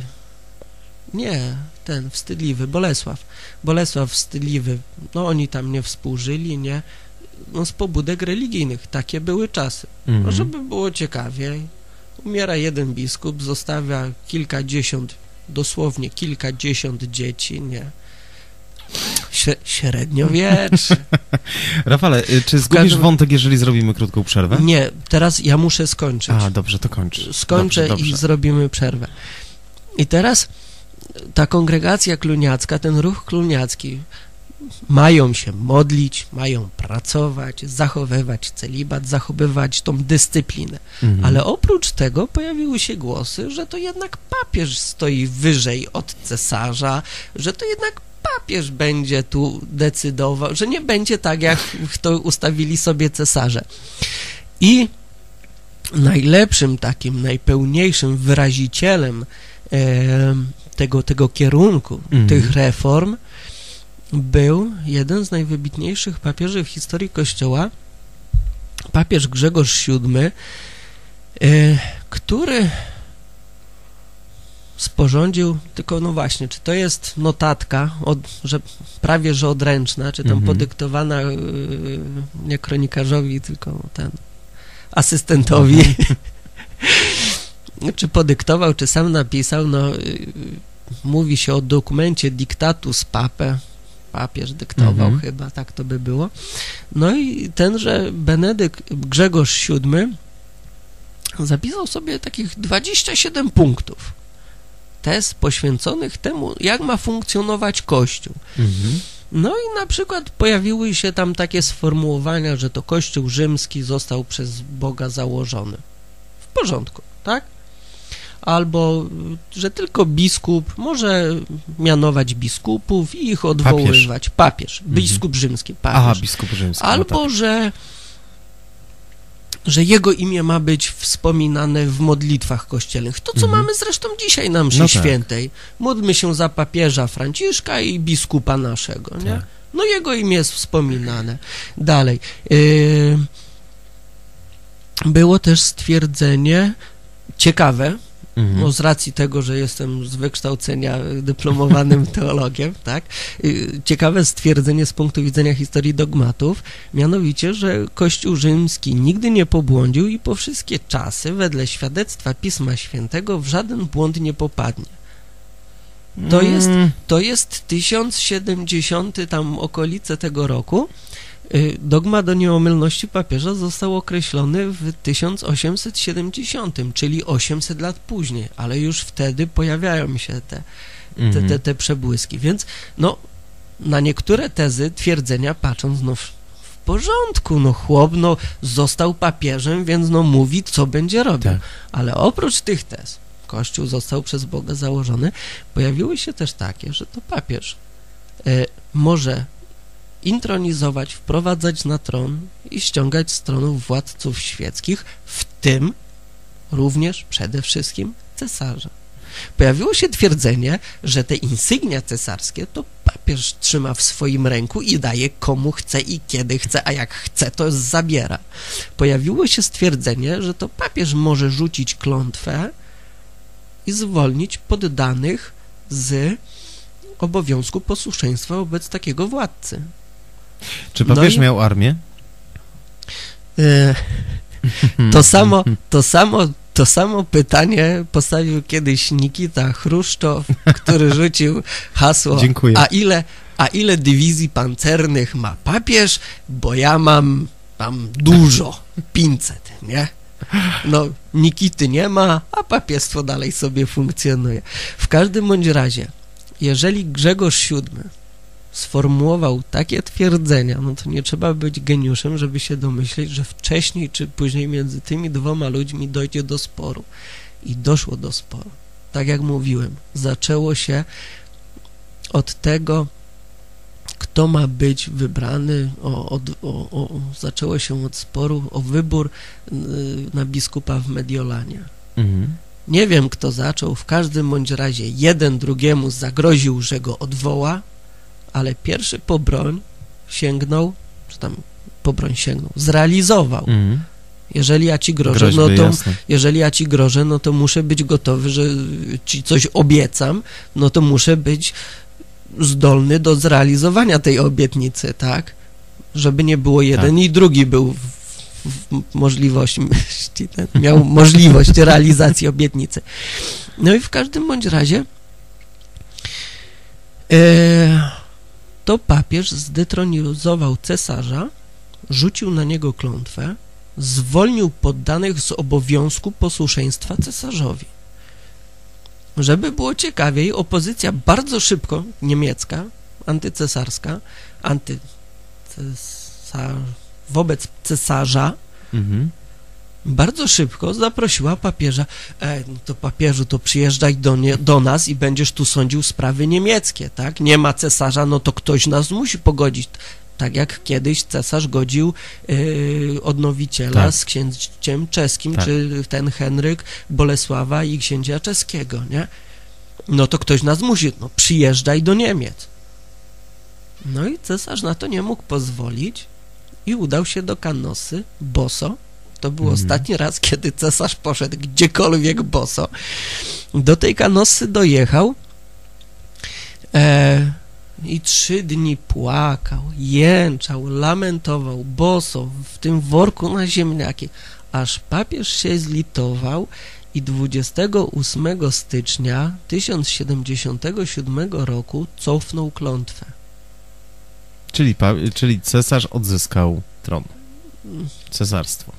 B: nie, ten wstydliwy, Bolesław, Bolesław Wstydliwy, no oni tam nie współżyli, nie, no z pobudek religijnych, takie były czasy.
C: Mhm.
B: No, żeby było ciekawiej, umiera jeden biskup, zostawia kilkadziesiąt, dosłownie kilkadziesiąt dzieci, nie? Śre- średniowiecze.
C: Rafale, czy zgubisz każdym... wątek, jeżeli zrobimy krótką przerwę?
B: Nie, teraz ja muszę skończyć.
C: A, dobrze, to kończ.
B: Skończę
C: dobrze, dobrze.
B: i zrobimy przerwę. I teraz ta kongregacja kluniacka, ten ruch kluniacki, mają się modlić, mają pracować, zachowywać celibat, zachowywać tą dyscyplinę. Mhm. Ale oprócz tego pojawiły się głosy, że to jednak papież stoi wyżej od cesarza, że to jednak papież będzie tu decydował, że nie będzie tak, jak to ustawili sobie cesarze. I najlepszym takim, najpełniejszym wyrazicielem e, tego, tego kierunku, mhm. tych reform był jeden z najwybitniejszych papieży w historii Kościoła, papież Grzegorz siódmy, y, który sporządził, tylko no właśnie, czy to jest notatka, od, że prawie że odręczna, czy tam mhm. podyktowana y, nie kronikarzowi, tylko ten asystentowi, mhm. czy podyktował, czy sam napisał, no y, mówi się o dokumencie Dictatus Papae, papież dyktował mhm. chyba, tak to by było. No i tenże Benedykt Grzegorz siódmy zapisał sobie takich dwadzieścia siedem punktów tez poświęconych temu, jak ma funkcjonować Kościół. Mhm. No i na przykład pojawiły się tam takie sformułowania, że to Kościół rzymski został przez Boga założony. W porządku, tak? Albo, że tylko biskup może mianować biskupów i ich odwoływać. Papież. Papież. Biskup mhm. rzymski. Papież.
C: Aha, biskup rzymski.
B: Albo, no tak. że, że jego imię ma być wspominane w modlitwach kościelnych. To, co mhm. mamy zresztą dzisiaj na mszy no świętej. Tak. Módlmy się za papieża Franciszka i biskupa naszego, nie? Tak. No jego imię jest wspominane. Dalej. Yy, było też stwierdzenie ciekawe, Mhm. No, z racji tego, że jestem z wykształcenia dyplomowanym teologiem, tak? Ciekawe stwierdzenie z punktu widzenia historii dogmatów, mianowicie, że Kościół rzymski nigdy nie pobłądził i po wszystkie czasy, wedle świadectwa Pisma Świętego, w żaden błąd nie popadnie. To jest, to jest tysiąc siedemdziesiąty, tam okolice tego roku. Dogmat o nieomylności papieża został określony w tysiąc osiemset siedemdziesiątym, czyli osiemset lat później, ale już wtedy pojawiają się te, te, te, te przebłyski, więc no, na niektóre tezy, twierdzenia patrząc, no w, w porządku, no chłop, no został papieżem, więc no mówi, co będzie robił, tak. Ale oprócz tych tez, Kościół został przez Boga założony, pojawiły się też takie, że to papież y, może intronizować, wprowadzać na tron i ściągać z tronów władców świeckich, w tym również przede wszystkim cesarza. Pojawiło się twierdzenie, że te insygnia cesarskie to papież trzyma w swoim ręku i daje komu chce i kiedy chce, a jak chce, to zabiera. Pojawiło się stwierdzenie, że to papież może rzucić klątwę i zwolnić poddanych z obowiązku posłuszeństwa wobec takiego władcy.
C: Czy papież no i... miał armię?
B: E, to samo, to samo, to samo pytanie postawił kiedyś Nikita Chruszczow, który rzucił hasło,
C: Dziękuję.
B: a ile, a ile dywizji pancernych ma papież, bo ja mam, mam dużo, pięćset, nie? No, Nikity nie ma, a papiestwo dalej sobie funkcjonuje. W każdym bądź razie, jeżeli Grzegorz siódmy sformułował takie twierdzenia, no to nie trzeba być geniuszem, żeby się domyśleć, że wcześniej czy później między tymi dwoma ludźmi dojdzie do sporu. I doszło do sporu. Tak jak mówiłem, zaczęło się od tego, kto ma być wybrany, o, od, o, o, zaczęło się od sporu o wybór y, na biskupa w Mediolanie. Mhm. Nie wiem, kto zaczął, w każdym bądź razie jeden drugiemu zagroził, że go odwoła, ale pierwszy po broń sięgnął, czy tam po broń sięgnął, zrealizował. Mm. Jeżeli ja ci grożę, Groźby, no to jasne. jeżeli ja ci grożę, no to muszę być gotowy, że ci coś obiecam, no to muszę być zdolny do zrealizowania tej obietnicy, tak? Żeby nie było jeden tak. i drugi był w, w możliwości, miał możliwość realizacji obietnicy. No i w każdym bądź razie e, to papież zdetronizował cesarza, rzucił na niego klątwę, zwolnił poddanych z obowiązku posłuszeństwa cesarzowi. Żeby było ciekawiej, opozycja bardzo szybko, niemiecka, antycesarska, antycesar, wobec cesarza,
C: Mhm.
B: bardzo szybko zaprosiła papieża. E, no to papieżu, to przyjeżdżaj do, nie, do nas i będziesz tu sądził sprawy niemieckie, tak? Nie ma cesarza, no to ktoś nas musi pogodzić. Tak jak kiedyś cesarz godził yy, odnowiciela
C: Tak.
B: z księciem czeskim,
C: Tak.
B: czy ten Henryk Bolesława i księcia czeskiego, nie? No to ktoś nas musi, no przyjeżdżaj do Niemiec. No i cesarz na to nie mógł pozwolić i udał się do Kanosy boso. To był
C: Mhm.
B: ostatni raz, kiedy cesarz poszedł gdziekolwiek boso. Do tej Kanosy dojechał e, i trzy dni płakał, jęczał, lamentował boso w tym worku na ziemniaki, aż papież się zlitował i dwudziestego ósmego stycznia tysiąc siedemdziesiątego siódmego roku cofnął klątwę.
C: Czyli, pa, czyli cesarz odzyskał tron. Cesarstwo.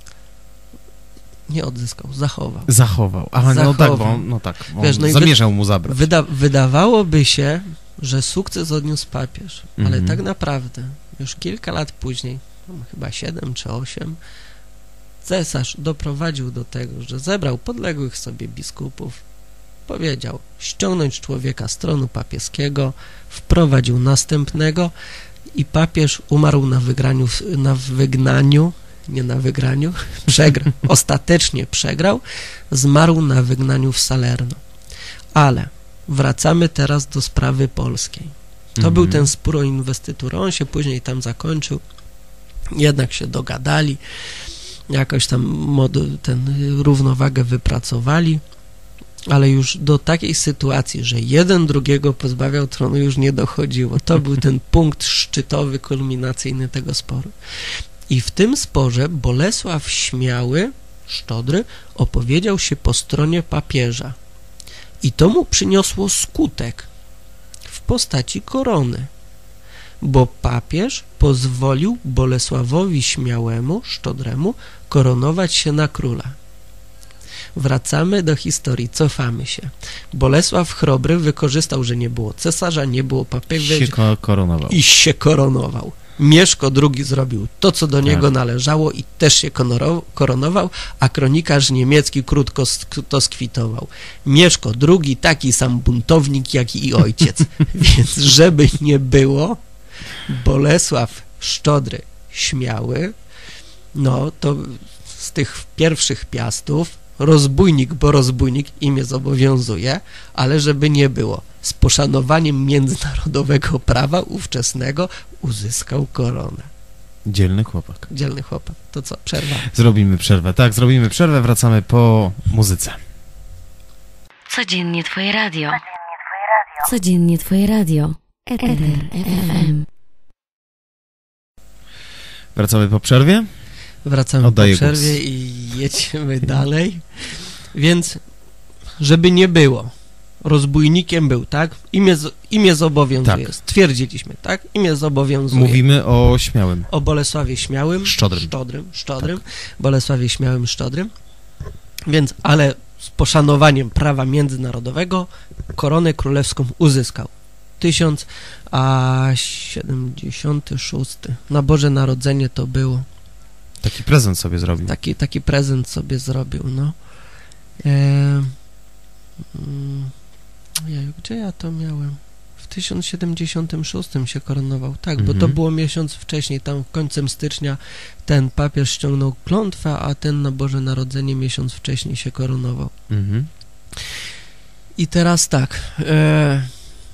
B: Nie odzyskał, zachował.
C: Zachował. Aha, no tak,
B: Zachował.
C: bo on, no tak, bo
B: Wiesz,
C: on
B: no i
C: zamierzał mu zabrać.
B: Wyda wydawałoby się, że sukces odniósł papież, ale
C: Mhm.
B: tak naprawdę już kilka lat później, tam chyba siedem czy osiem, cesarz doprowadził do tego, że zebrał podległych sobie biskupów, powiedział ściągnąć człowieka z tronu papieskiego, wprowadził następnego i papież umarł na wygraniu, na wygnaniu, nie na wygraniu, przegrał, ostatecznie przegrał, zmarł na wygnaniu w Salerno. Ale wracamy teraz do sprawy polskiej. To
C: Mhm.
B: był ten spór o inwestyturę, on się później tam zakończył, jednak się dogadali, jakoś tam mod, ten równowagę wypracowali, ale już do takiej sytuacji, że jeden drugiego pozbawiał tronu, już nie dochodziło. To był ten punkt szczytowy, kulminacyjny tego sporu. I w tym sporze Bolesław Śmiały, Szczodry, opowiedział się po stronie papieża. I to mu przyniosło skutek w postaci korony, bo papież pozwolił Bolesławowi Śmiałemu, Szczodremu, koronować się na króla. Wracamy do historii, cofamy się. Bolesław Chrobry wykorzystał, że nie było cesarza, nie było papieża
C: Się ko- koronował.
B: i się koronował. Mieszko drugi zrobił to, co do
C: Tak.
B: niego należało i też się konoro- koronował, a kronikarz niemiecki krótko sk- to skwitował. Mieszko drugi taki sam buntownik, jak i ojciec. Więc żeby nie było, Bolesław Szczodry Śmiały, no to z tych pierwszych piastów rozbójnik, bo rozbójnik imię zobowiązuje, ale żeby nie było, z poszanowaniem międzynarodowego prawa ówczesnego uzyskał koronę.
C: Dzielny chłopak.
B: Dzielny chłopak. To co, przerwa?
C: Zrobimy przerwę. Tak, zrobimy przerwę, wracamy po muzyce.
A: Codziennie twoje radio. Codziennie twoje radio. Eter F M.
C: Wracamy po przerwie?
B: Wracamy
C: Oddaję
B: po przerwie
C: głos.
B: i jedziemy dalej. Więc, żeby nie było, rozbójnikiem był, tak? Imię, z, imię zobowiązuje.
C: Tak.
B: Stwierdziliśmy, tak? Imię zobowiązuje.
C: Mówimy o Śmiałym.
B: O Bolesławie Śmiałym.
C: Szczodrym.
B: Szczodrym, Szczodrym. Bolesławie Śmiałym, Szczodrym. Więc, ale z poszanowaniem prawa międzynarodowego koronę królewską uzyskał. tysiąc siedemdziesiąty szósty. Na Boże Narodzenie to było.
C: Taki prezent sobie zrobił.
B: Taki, taki prezent sobie zrobił, no. E, mm, jeju, gdzie ja to miałem? W tysiąc siedemdziesiątym szóstym się koronował, tak,
C: Mhm.
B: bo to było miesiąc wcześniej, tam końcem stycznia ten papież ściągnął klątwę, a ten na Boże Narodzenie miesiąc wcześniej się koronował.
C: Mhm.
B: I teraz tak, e,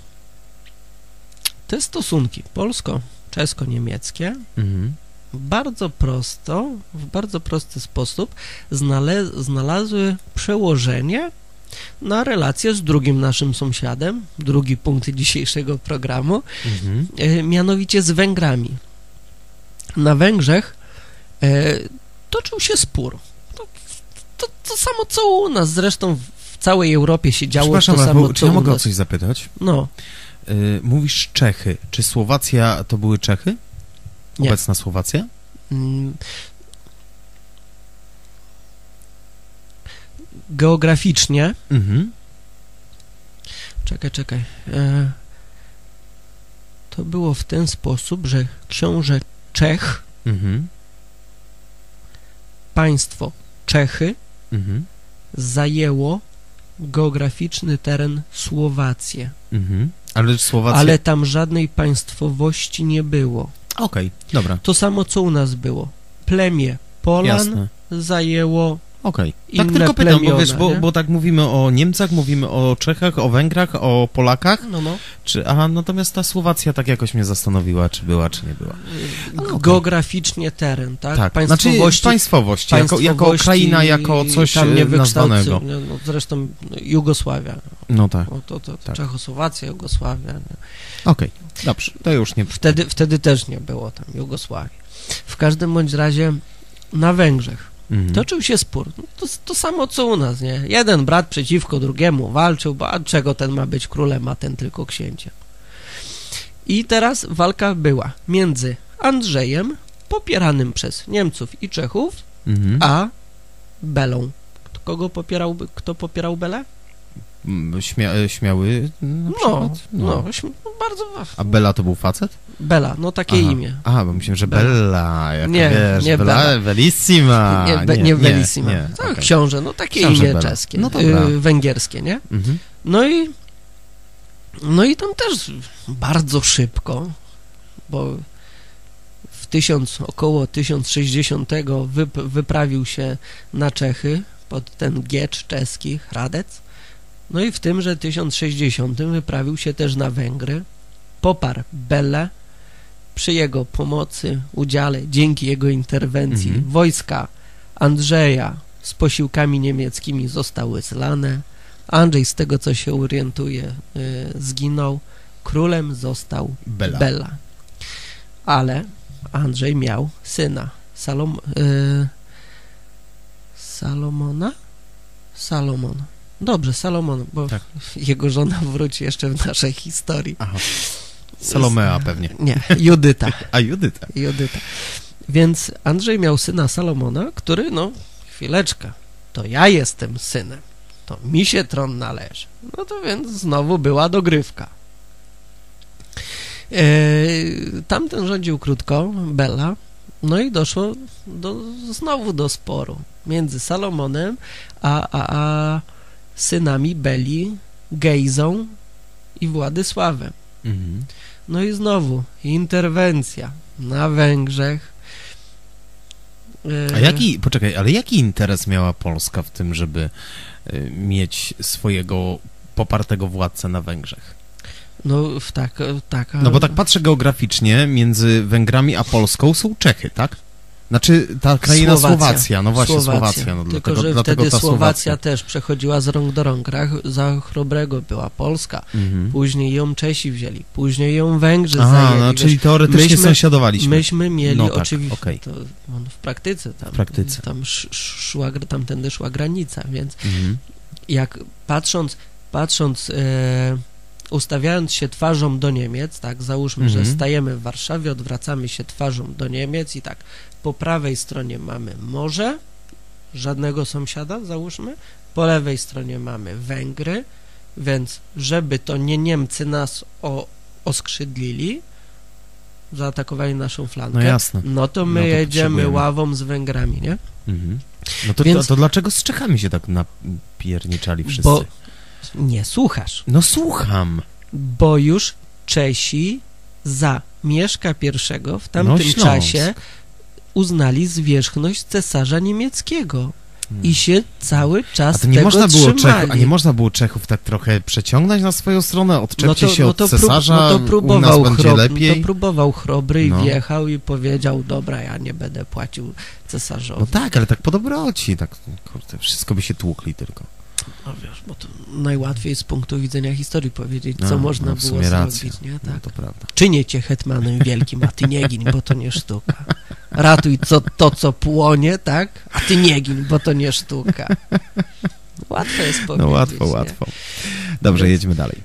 B: te stosunki polsko-czesko-niemieckie
C: Mhm.
B: bardzo prosto, w bardzo prosty sposób znale- znalazły przełożenie na relacje z drugim naszym sąsiadem, drugi punkt dzisiejszego programu,
C: Mhm.
B: e, mianowicie z Węgrami. Na Węgrzech e, toczył się spór. To, to, to samo co u nas, zresztą w całej Europie się działo,
C: Przepraszam,
B: to
C: ale
B: samo
C: bo, czy
B: co
C: ja
B: u
C: mogę o
B: nas.
C: coś zapytać?
B: No,
C: y, mówisz Czechy. Czy Słowacja to były Czechy?
B: Nie.
C: Obecna Słowacja?
B: Mm. Geograficznie...
C: Mhm.
B: Czekaj, czekaj. E, to było w ten sposób, że książę Czech,
C: Mhm.
B: państwo Czechy
C: Mhm.
B: zajęło geograficzny teren Słowację,
C: Mhm. Ale Słowacja...
B: ale tam żadnej państwowości nie było.
C: Okej, dobra.
B: To samo, co u nas było. Plemię Polan
C: Jasne.
B: zajęło
C: Okej. Tak
B: inne
C: tylko pytam, bo
B: plemiona,
C: wiesz, bo,
B: nie?
C: bo tak mówimy o Niemcach, mówimy o Czechach, o Węgrach, o Polakach,
B: No, no.
C: czy, a natomiast ta Słowacja tak jakoś mnie zastanowiła, czy była, czy nie była. Ale okej.
B: Geograficznie teren, tak?
C: Tak,
B: Państwowości,
C: znaczy państwowość, jako, jako
B: państwowości
C: krajina, jako coś
B: tam nie
C: nazwanego.
B: wykształcy- no, zresztą Jugosławia,
C: No tak,
B: no, to, to, to
C: Tak.
B: Czechosłowacja, Jugosławia. Nie?
C: okej, dobrze, to już nie...
B: Wtedy, wtedy też nie było tam Jugosławii. W każdym bądź razie na Węgrzech
C: Mhm.
B: toczył się spór. No, to, to samo co u nas, nie? Jeden brat przeciwko drugiemu walczył, bo a czego ten ma być królem, a ten tylko księciem. I teraz walka była między Andrzejem, popieranym przez Niemców i Czechów,
C: Mhm.
B: a Belą. Kogo popierał, kto popierał Belę?
C: Mm, Śmia śmiały na
B: No,
C: przykład?
B: no, śm- no bardzo...
C: A Bela to był facet?
B: Bela, no takie
C: Aha.
B: imię.
C: Aha, bo myślałem, że
B: Bela.
C: Bella, jaka
B: Nie,
C: wiesz,
B: nie
C: Bella,
B: Bella.
C: Bellissima.
B: Nie, be, nie Bellissima.
C: nie,
B: Tak,
C: okej.
B: książę, no takie
C: Książę
B: imię
C: Bela.
B: czeskie,
C: No dobra.
B: y, węgierskie, nie?
C: Mhm.
B: No i no i tam też bardzo szybko, bo w tysiąc, około tysiąc sześćdziesiątego wyp, wyprawił się na Czechy pod ten giecz czeski, Hradec. No i w tymże tysiąc sześćdziesiątym wyprawił się też na Węgry, poparł Bellę. Przy jego pomocy, udziale, dzięki jego interwencji,
C: Mhm.
B: wojska Andrzeja z posiłkami niemieckimi zostały zlane. Andrzej, z tego co się orientuje, y, zginął. Królem został
C: Bela.
B: Bela. Ale Andrzej miał syna, Salom, y, Salomona? Salomon. Dobrze, Salomon, bo
C: Tak.
B: jego żona wróci jeszcze w naszej historii.
C: Aha. Salomea pewnie.
B: Nie, Judyta.
C: A Judyta.
B: Judyta. Więc Andrzej miał syna Salomona, który, no, chwileczkę, to ja jestem synem, to mi się tron należy. No to więc znowu była dogrywka. E, tamten rządził krótko, Bela, no i doszło do, znowu do sporu między Salomonem a, a, a synami Beli, Gejzą i Władysławem.
C: Mhm.
B: No i znowu interwencja na Węgrzech. E,
C: A jaki, poczekaj, ale jaki interes miała Polska w tym, żeby y, mieć swojego popartego władcę na Węgrzech?
B: No w tak, tak.
C: No bo tak patrzę geograficznie, między Węgrami a Polską są Czechy, tak? Znaczy ta kraina Słowacja,
B: Słowacja.
C: no właśnie Słowacja,
B: Słowacja.
C: no
B: Tylko,
C: dlatego,
B: że
C: dlatego
B: wtedy
C: ta
B: Słowacja
C: Słowacja.
B: też przechodziła z rąk do rąk. Rach- Za Chrobrego była Polska,
C: Mhm.
B: później ją Czesi wzięli, później ją Węgrzy
C: Aha,
B: zajęli.
C: no
B: Wiesz,
C: czyli teoretycznie
B: myśmy-
C: sąsiadowaliśmy.
B: myśmy mieli
C: No tak,
B: oczywiście,
C: okej.
B: to on w praktyce tam,
C: W praktyce.
B: tam sz, szła, tamtędy szła granica, więc
C: Mhm.
B: jak patrząc, patrząc, e, ustawiając się twarzą do Niemiec, tak, załóżmy,
C: Mhm.
B: że stajemy w Warszawie, odwracamy się twarzą do Niemiec i tak, po prawej stronie mamy morze, żadnego sąsiada, załóżmy, po lewej stronie mamy Węgry, więc żeby to nie Niemcy nas o, oskrzydlili, zaatakowali naszą flankę,
C: No jasne.
B: no to my
C: No to
B: jedziemy
C: potrzebujemy.
B: ławą z Węgrami, nie?
C: Mhm. No to,
B: Więc-
C: to, to dlaczego z Czechami się tak napierniczali wszyscy?
B: Bo nie słuchasz.
C: No słucham.
B: Bo już Czesi za Mieszka I w tamtym
C: No, Śląsk.
B: czasie uznali zwierzchność cesarza niemieckiego i się cały czas
C: A to nie
B: tego
C: można było
B: trzymali.
C: Czechów, a nie można było Czechów tak trochę przeciągnąć na swoją stronę? Odczepcie
B: no to,
C: się
B: no
C: od
B: to prób-
C: cesarza,
B: no to
C: u nas
B: próbował
C: będzie
B: chrob,
C: lepiej.
B: To próbował Chrobry i
C: No.
B: wjechał i powiedział, dobra, ja nie będę płacił cesarzowi.
C: No tak, ale tak po dobroci, tak, kurde, wszystko by się tłukli tylko.
B: No wiesz, bo to najłatwiej z punktu widzenia historii powiedzieć, co
C: No,
B: można
C: no, w
B: było
C: sumie
B: zrobić,
C: racja.
B: nie?
C: No
B: Tak.
C: to prawda.
B: Czynię cię hetmanem wielkim, a ty nie gin, bo to nie sztuka. Ratuj co, to, co płonie, tak? A ty nie gin, bo to nie sztuka. Łatwo jest powiedzieć.
C: No łatwo,
B: nie?
C: łatwo. Dobrze,
B: Więc-
C: jedźmy dalej.
B: No,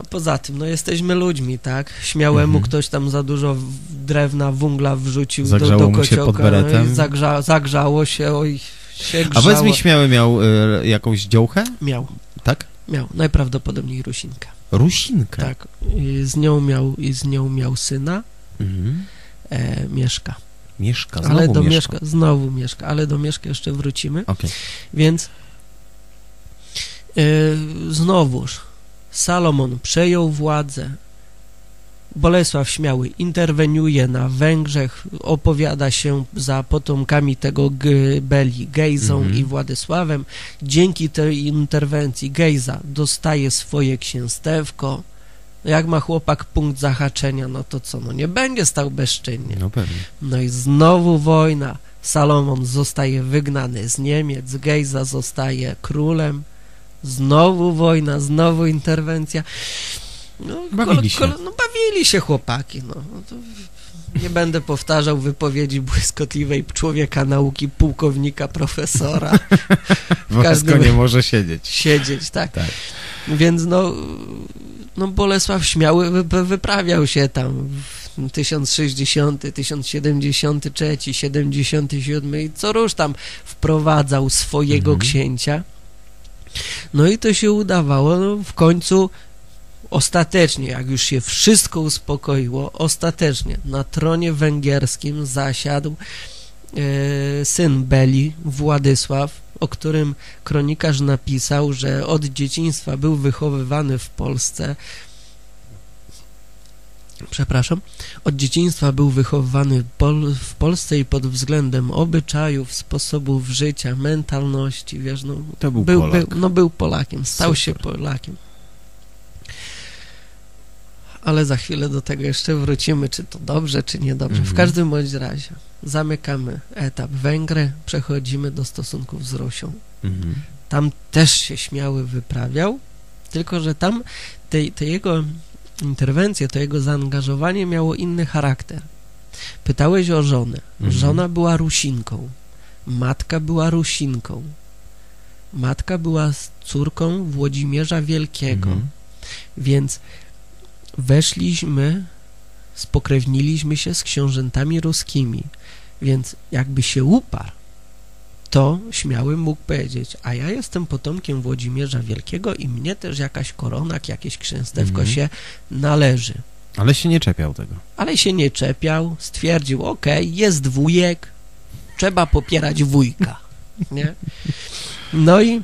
B: poza tym, no jesteśmy ludźmi, tak? Śmiałemu
C: Mhm.
B: ktoś tam za dużo w- drewna, węgla wrzucił do,
C: Zagrzało
B: do
C: mu się
B: kociołka,
C: pod beretem.
B: no i zagrza, zagrzało się, oj, się grzało.
C: A powiedz mi, śmiały miał y, jakąś dziołchę?
B: Miał,
C: Tak?
B: miał, najprawdopodobniej Rusinkę.
C: Rusinkę.
B: Tak, i z nią miał, i z nią miał syna,
C: Mhm.
B: e, Mieszka.
C: Mieszka, znowu
B: Ale do
C: Mieszka.
B: Mieszka, znowu Mieszka, ale do Mieszka jeszcze wrócimy.
C: Okej.
B: Więc yy, znowuż Salomon przejął władzę. Bolesław Śmiały interweniuje na Węgrzech, opowiada się za potomkami tego Gebeli, Gejzą
C: Mhm.
B: i Władysławem. Dzięki tej interwencji Gejza dostaje swoje księstewko. Jak ma chłopak punkt zahaczenia, no to co, no nie będzie stał bezczynnie.
C: No pewnie.
B: No i znowu wojna. Salomon zostaje wygnany z Niemiec, Gejza zostaje królem. Znowu wojna, znowu interwencja. No,
C: Bawili się.
B: no bawili się chłopaki. No. No to nie będę powtarzał wypowiedzi błyskotliwej człowieka nauki, pułkownika, profesora.
C: Wojsko
B: każdym-
C: nie może siedzieć.
B: Siedzieć, tak.
C: Tak.
B: Więc no, no Bolesław Śmiały wy, wyprawiał się tam w tysiąc sześćdziesiąty, tysiąc siedemdziesiąty trzeci, siedemdziesiąty siódmy i co róż tam wprowadzał swojego
C: Mhm.
B: księcia. No i to się udawało. No, w końcu ostatecznie, jak już się wszystko uspokoiło, ostatecznie na tronie węgierskim zasiadł e, syn Beli, Władysław, o którym kronikarz napisał, że od dzieciństwa był wychowywany w Polsce. Przepraszam. Od dzieciństwa był wychowywany w, Pol w Polsce i pod względem obyczajów, sposobów życia, mentalności, wiesz, no,
C: To był
B: był,
C: Polak.
B: był, no był Polakiem, stał
C: Super.
B: się Polakiem. Ale za chwilę do tego jeszcze wrócimy, czy to dobrze, czy niedobrze.
C: Mhm.
B: W każdym bądź razie zamykamy etap Węgry, przechodzimy do stosunków z Rusią.
C: Mhm.
B: Tam też się Śmiały wyprawiał, tylko że tam te, te jego interwencje, to jego zaangażowanie miało inny charakter. Pytałeś o żonę.
C: Mhm.
B: Żona była Rusinką. Matka była Rusinką. Matka była z córką Włodzimierza Wielkiego.
C: Mhm.
B: Więc weszliśmy, spokrewniliśmy się z książętami ruskimi. Więc jakby się uparł, to Śmiały mógł powiedzieć, a ja jestem potomkiem Włodzimierza Wielkiego i mnie też jakaś korona, jakieś księstewko
C: Mhm.
B: się należy.
C: Ale się nie czepiał tego.
B: Ale się nie czepiał, stwierdził, okej, jest wujek, trzeba popierać wujka, nie? No i e,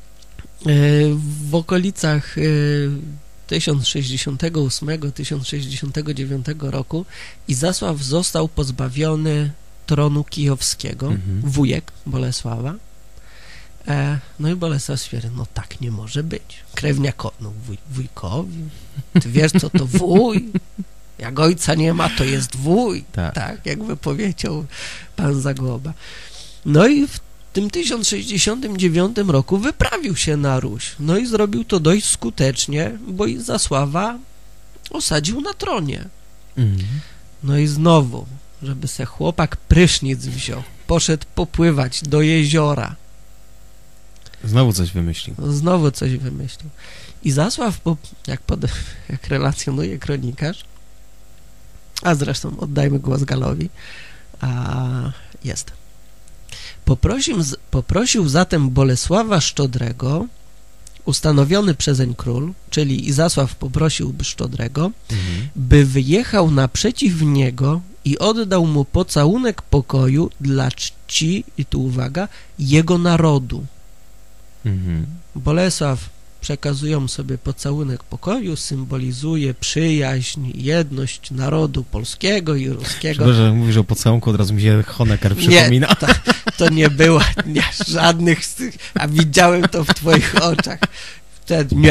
B: w okolicach e, tysiąc sześćdziesiątego ósmego, tysiąc sześćdziesiątego dziewiątego roku Izasław został pozbawiony tronu kijowskiego,
C: Mhm.
B: wujek Bolesława. E, no i Bolesław stwierdził, no tak nie może być. Krewniako, no wuj, wujkowi, ty wiesz co to wuj? Jak ojca nie ma, to jest wuj.
C: Tak.
B: Tak, jakby powiedział pan Zagłoba. No i w tym tysiąc sześćdziesiątym dziewiątym roku wyprawił się na Ruś. No i zrobił to dość skutecznie, bo Izasława osadził na tronie.
C: Mhm.
B: No i znowu, żeby se chłopak prysznic wziął, poszedł popływać do jeziora.
C: Znowu coś wymyślił.
B: Znowu coś wymyślił. Izasław, po, jak, pod, jak relacjonuje kronikarz, a zresztą oddajmy głos Galowi, a jest. Poprosił, z- poprosił zatem Bolesława Szczodrego, ustanowiony przezeń król, czyli Izasław poprosił Szczodrego,
C: Mhm.
B: by wyjechał naprzeciw niego i oddał mu pocałunek pokoju dla czci, i tu uwaga, jego narodu.
C: Mhm.
B: Bolesław, przekazują sobie pocałunek pokoju, symbolizuje przyjaźń, jedność narodu polskiego i ruskiego.
C: Przepraszam, jak mówisz o pocałunku, od razu mi się Honecker przypomina.
B: Nie, to, to nie było nie, żadnych z tych, a widziałem to w twoich oczach. Wtedy nie.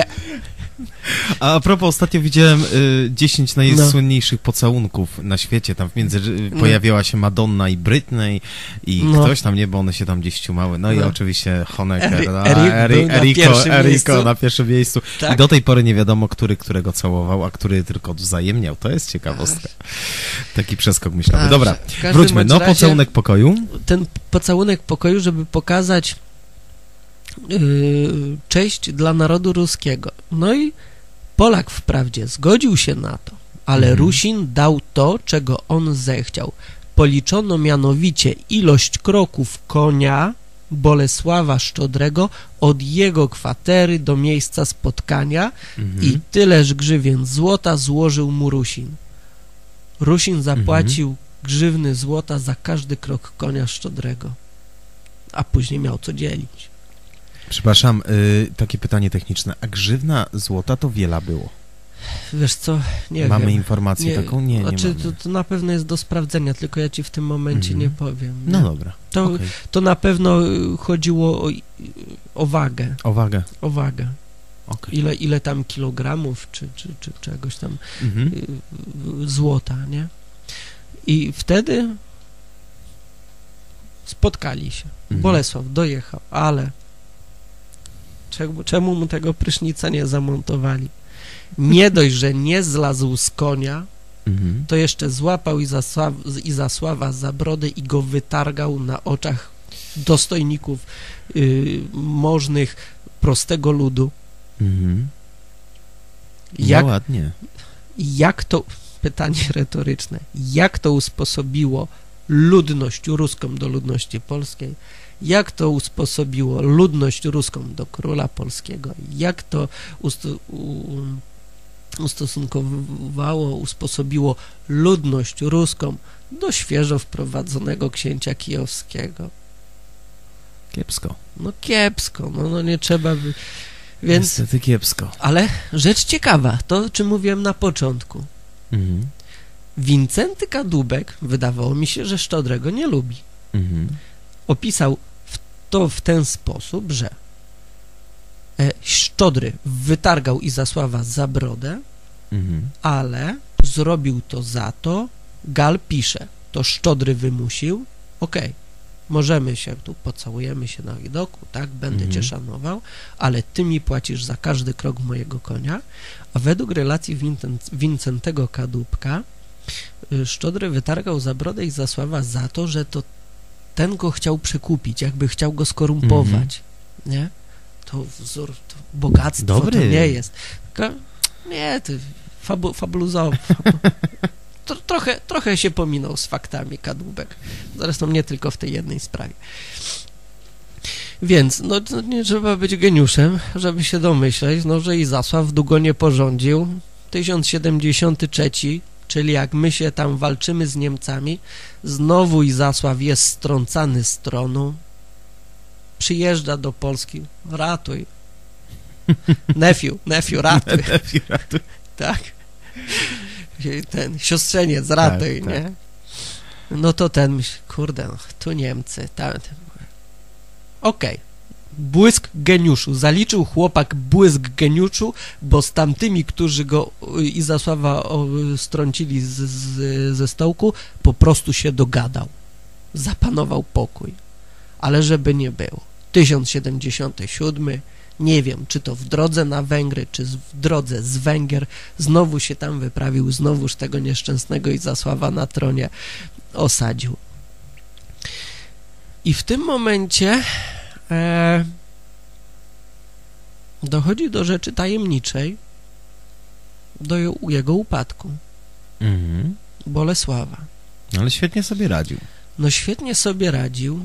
C: A, a propos, ostatnio widziałem y, dziesięć najsłynniejszych pocałunków na świecie. Tam w między y,
B: No.
C: pojawiała się Madonna i Britney i
B: No.
C: ktoś tam, nie, bo one się tam gdzieś ciumały. No, i
B: No.
C: oczywiście Honecker,
B: Eri-
C: no, a
B: Erik
C: Eri,
B: był na
C: Eriko,
B: pierwszym
C: Eriko
B: miejscu.
C: na pierwszym miejscu.
B: Tak.
C: I do tej pory nie wiadomo, który którego całował, a który tylko wzajemniał. To jest ciekawostka. Taki przeskok myślowy.
B: A,
C: Dobra,
B: w każdym
C: wróćmy.
B: bądź
C: No,
B: razie
C: pocałunek pokoju.
B: Ten pocałunek pokoju, żeby pokazać yy, cześć dla narodu ruskiego. No i Polak wprawdzie zgodził się na to, ale
C: Mhm.
B: Rusin dał to, czego on zechciał. Policzono mianowicie ilość kroków konia Bolesława Szczodrego od jego kwatery do miejsca spotkania
C: Mhm.
B: i tyleż grzywien złota złożył mu Rusin. Rusin zapłacił grzywny złota za każdy krok konia Szczodrego, a później miał co dzielić.
C: Przepraszam, y, takie pytanie techniczne. A grzywna złota to wiele było?
B: Wiesz co, nie
C: Mamy
B: wiem.
C: informację taką? Nie, nie
B: znaczy,
C: mamy.
B: to, to na pewno jest do sprawdzenia, tylko ja ci w tym momencie
C: Mhm.
B: nie powiem.
C: No
B: nie?
C: dobra,
B: To,
C: okej.
B: to na pewno y, chodziło o, o wagę,
C: O wagę,
B: o wagę.
C: okej.
B: Ile, ile tam kilogramów, czy, czy, czy czegoś tam
C: Mhm.
B: y, y, złota, nie? I wtedy spotkali się.
C: Mhm.
B: Bolesław dojechał, ale czemu, czemu mu tego prysznica nie zamontowali? Nie dość, że nie zlazł z konia,
C: Mhm.
B: to jeszcze złapał Izasław, Izasława za brodę i go wytargał na oczach dostojników y, możnych, prostego ludu.
C: Mhm.
B: Jak,
C: No ładnie.
B: jak to, pytanie retoryczne, jak to usposobiło ludność ruską do ludności polskiej, jak to usposobiło ludność ruską do króla polskiego, jak to usto, u, ustosunkowało, usposobiło ludność ruską do świeżo wprowadzonego księcia kijowskiego.
C: Kiepsko.
B: No kiepsko, no, no nie trzeba by... Więc,
C: Niestety kiepsko.
B: ale rzecz ciekawa, to o czym mówiłem na początku.
C: Mhm.
B: Wincenty Kadłubek, wydawało mi się, że Szczodrego nie lubi.
C: Mhm.
B: Opisał w to w ten sposób, że e, Szczodry wytargał Izasława za brodę,
C: Mhm.
B: ale zrobił to za to, Gal pisze, to Szczodry wymusił, okej, możemy się tu, pocałujemy się na widoku, tak, będę
C: Mhm.
B: cię szanował, ale ty mi płacisz za każdy krok mojego konia, a według relacji Wincent, Wincentego Kadłubka y, Szczodry wytargał za brodę Izasława za to, że to ten go chciał przekupić, jakby chciał go skorumpować, nie? To wzór, to bogactwo
C: Dobry.
B: to nie jest. Tylko, nie, to fabu, fabulozowo. Fabu, to, trochę, trochę się pominął z faktami Kadłubek. Zresztą nie tylko w tej jednej sprawie. Więc, no, to nie trzeba być geniuszem, żeby się domyśleć, no, że Izasław długo nie porządził. tysiąc siedemdziesiąty trzeci, czyli jak my się tam walczymy z Niemcami, znowu Izasław jest strącany z tronu, przyjeżdża do Polski, ratuj. Nephew, nephew, ratuj. Tak. Ten siostrzeniec, ratuj,
C: tak,
B: nie?
C: tak.
B: No to ten myśli, kurde, no, tu Niemcy, tam. Okej. Okay. Błysk geniuszu. Zaliczył chłopak błysk geniuszu, bo z tamtymi, którzy go Izasława strącili z, z, ze stołku, po prostu się dogadał. Zapanował pokój. Ale żeby nie było. tysiąc siedemdziesiąty siódmy, nie wiem, czy to w drodze na Węgry, czy w drodze z Węgier, znowu się tam wyprawił, znowuż tego nieszczęsnego Izasława na tronie osadził. I w tym momencie e, dochodzi do rzeczy tajemniczej, do jego upadku.
C: Mhm.
B: Bolesława.
C: Ale świetnie sobie radził.
B: No świetnie sobie radził.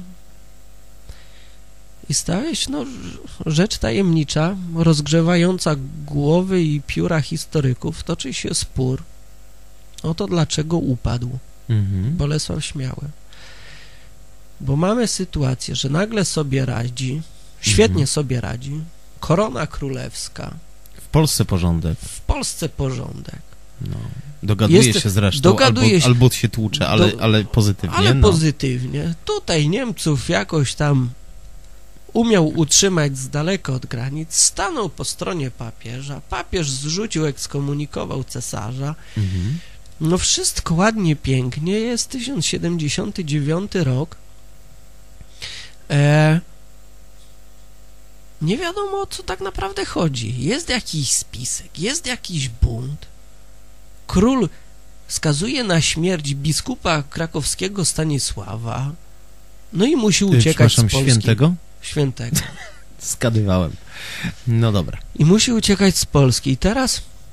B: I stała się, no, rzecz tajemnicza, rozgrzewająca głowy i pióra historyków. Toczy się spór o to, dlaczego upadł
C: Mhm.
B: Bolesław Śmiały. Bo mamy sytuację, że nagle sobie radzi, świetnie
C: Mhm.
B: sobie radzi, korona królewska,
C: W Polsce porządek.
B: w Polsce porządek.
C: No. Dogaduje
B: Jest-
C: się zresztą,
B: dogaduje
C: albo,
B: się-
C: albo się tłucze, ale,
B: Do-
C: ale pozytywnie.
B: Ale
C: no.
B: pozytywnie. Tutaj Niemców jakoś tam umiał utrzymać z daleka od granic, stanął po stronie papieża, papież zrzucił, ekskomunikował cesarza.
C: Mhm.
B: No wszystko ładnie, pięknie, jest tysiąc siedemdziesiąty dziewiąty rok. E, nie wiadomo, o co tak naprawdę chodzi. Jest jakiś spisek, jest jakiś bunt. Król skazuje na śmierć biskupa krakowskiego Stanisława, no i musi
C: Ty,
B: uciekać z
C: przepraszam,
B: Polski.
C: świętego?
B: Świętego.
C: Skadywałem. No dobra.
B: I musi uciekać z Polski. I teraz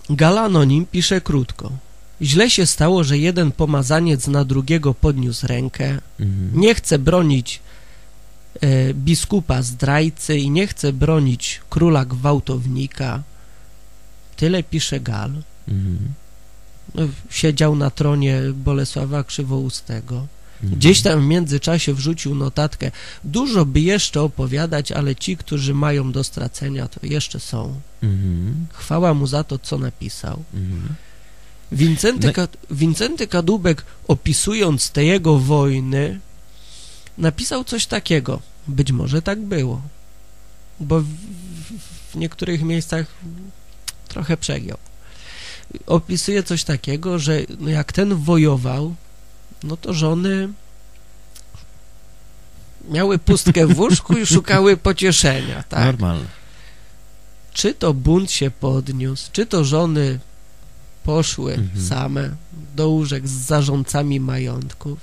B: Galanonim pisze krótko. Źle się stało, że jeden pomazaniec na drugiego podniósł rękę. Mhm. Nie chce bronić e, biskupa zdrajcy i nie chce bronić króla gwałtownika. Tyle pisze Gal. Mhm. No, siedział na tronie Bolesława Krzywoustego. Mhm. Gdzieś tam w międzyczasie wrzucił notatkę. Dużo by jeszcze opowiadać, ale ci, którzy mają do stracenia, to jeszcze są. Mhm. Chwała mu za to, co napisał. Mhm. Wincenty, no. Ka Wincenty Kadłubek, opisując te jego wojny, napisał coś takiego. Być może tak było, bo w, w niektórych miejscach trochę przegiął. Opisuje coś takiego, że no jak ten wojował, no to żony miały pustkę w łóżku i szukały pocieszenia, tak?
C: Normalne.
B: Czy to bunt się podniósł, czy to żony poszły mhm. same do łóżek z zarządcami majątków.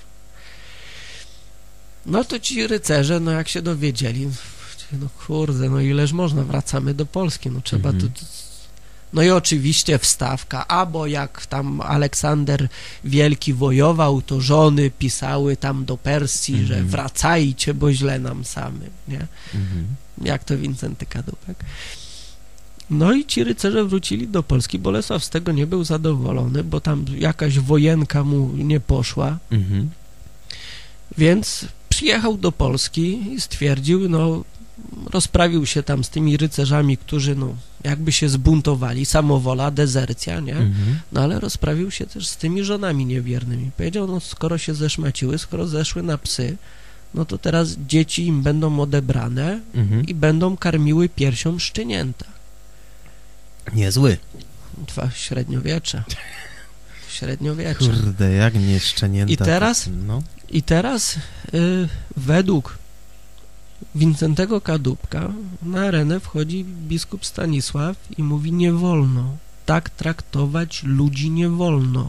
B: No to ci rycerze, no jak się dowiedzieli, no kurde, no ileż można, wracamy do Polski, no trzeba mhm. tu... No i oczywiście wstawka, albo jak tam Aleksander Wielki wojował, to żony pisały tam do Persji, mhm. że wracajcie, bo źle nam samym, nie? Mhm. Jak to Wincenty Kadłubek. No i ci rycerze wrócili do Polski. Bolesław z tego nie był zadowolony, bo tam jakaś wojenka mu nie poszła. Mhm. Więc przyjechał do Polski i stwierdził, no rozprawił się tam z tymi rycerzami, którzy no jakby się zbuntowali, samowola, dezercja, nie? Mhm. No ale rozprawił się też z tymi żonami niewiernymi. Powiedział, no skoro się zeszmaciły, skoro zeszły na psy, no to teraz dzieci im będą odebrane mhm. i będą karmiły piersią szczenięta.
C: Niezły.
B: Dwa średniowiecze. Średniowiecze.
C: Kurde, jak nie szczenięta.
B: I teraz, no. i teraz y, według Wincentego Kadłubka na arenę wchodzi biskup Stanisław i mówi: nie wolno, tak traktować ludzi nie wolno.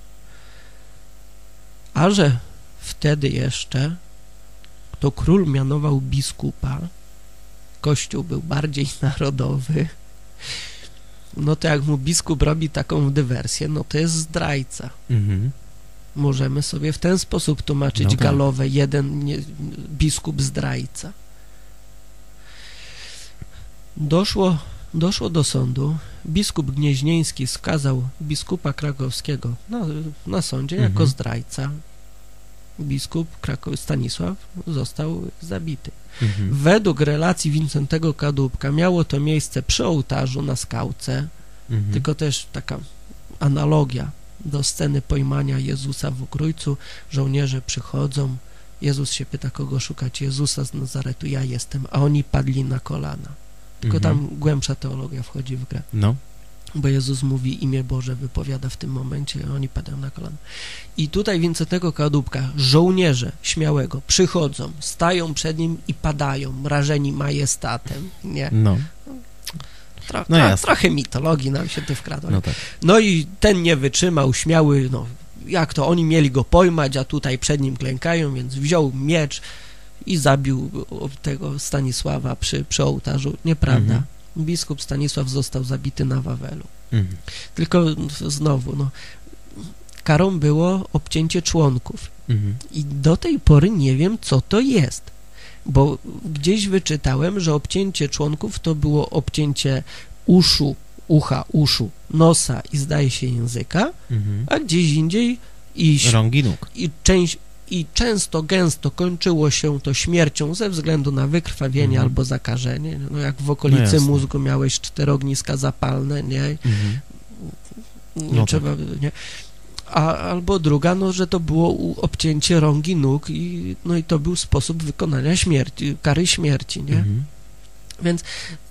B: A że wtedy jeszcze to król mianował biskupa, kościół był bardziej narodowy, no to jak mu biskup robi taką dywersję, no to jest zdrajca. Mhm. Możemy sobie w ten sposób tłumaczyć no tak. Galowe, jeden nie, biskup zdrajca. Doszło, doszło do sądu. Biskup Gnieźnieński skazał biskupa krakowskiego na, na sądzie mhm. jako zdrajca. Biskup Krakow, Stanisław został zabity. Mhm. Według relacji Wincentego Kadłubka miało to miejsce przy ołtarzu na skałce, mhm. tylko też taka analogia do sceny pojmania Jezusa w Ukrójcu. Żołnierze przychodzą, Jezus się pyta, kogo szukać? Jezusa z Nazaretu, ja jestem, a oni padli na kolana. Tylko mhm. tam głębsza teologia wchodzi w grę. No. Bo Jezus mówi, imię Boże wypowiada w tym momencie, a oni padają na kolana. I tutaj Wincentego Kadłubka żołnierze Śmiałego przychodzą, stają przed nim i padają, mrażeni majestatem, nie? No. Tro, no tro, trochę mitologii nam się tu wkradło. No, tak. No i ten nie wytrzymał, Śmiały, no jak to, oni mieli go pojmać, a tutaj przed nim klękają, więc wziął miecz i zabił tego Stanisława przy, przy ołtarzu. Nieprawda. Mhm. Biskup Stanisław został zabity na Wawelu. Mhm. Tylko znowu, no, karą było obcięcie członków. Mhm. I do tej pory nie wiem, co to jest. Bo gdzieś wyczytałem, że obcięcie członków to było obcięcie uszu, ucha, uszu, nosa i zdaje się języka, mhm. a gdzieś indziej i,
C: rągi nóg.
B: I część I często, gęsto kończyło się to śmiercią ze względu na wykrwawienie mhm. albo zakażenie. No jak w okolicy no mózgu miałeś cztery ogniska zapalne, nie? Mhm. Nie no trzeba, tak. nie? A, albo druga, no, że to było obcięcie rągi nóg i, no i to był sposób wykonania śmierci, kary śmierci, nie? Mhm. Więc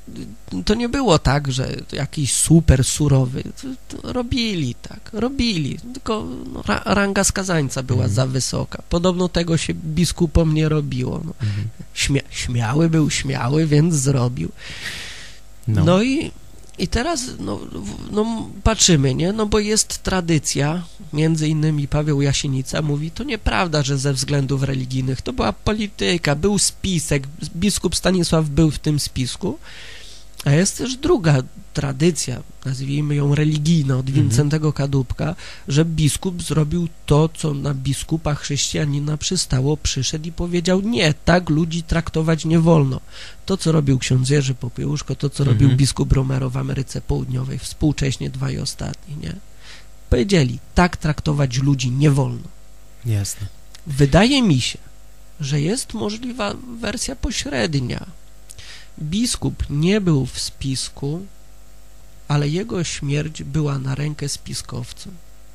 B: to nie było tak, że jakiś super surowy, to, to robili tak, robili, tylko no, ra, ranga skazańca była mhm. za wysoka. Podobno tego się biskupom nie robiło. No. Mhm. Śmia śmiały był śmiały, więc zrobił. No, no i, i teraz no, no, patrzymy, nie? No bo jest tradycja, między innymi Paweł Jasienica mówi, to nieprawda, że ze względów religijnych, to była polityka, był spisek, biskup Stanisław był w tym spisku A jest też druga tradycja, nazwijmy ją religijna, od Wincentego Kadłubka, że biskup zrobił to, co na biskupa chrześcijanina przystało, przyszedł i powiedział: nie, tak ludzi traktować nie wolno. To, co robił ksiądz Jerzy Popiełuszko, to, co robił
C: Mhm.
B: biskup Romero w Ameryce Południowej, współcześnie dwaj ostatni, nie? Powiedzieli, tak traktować ludzi nie wolno.
C: Jasne.
B: Wydaje mi się, że jest możliwa wersja pośrednia. Biskup nie był w spisku, ale jego śmierć była na rękę spiskowcom.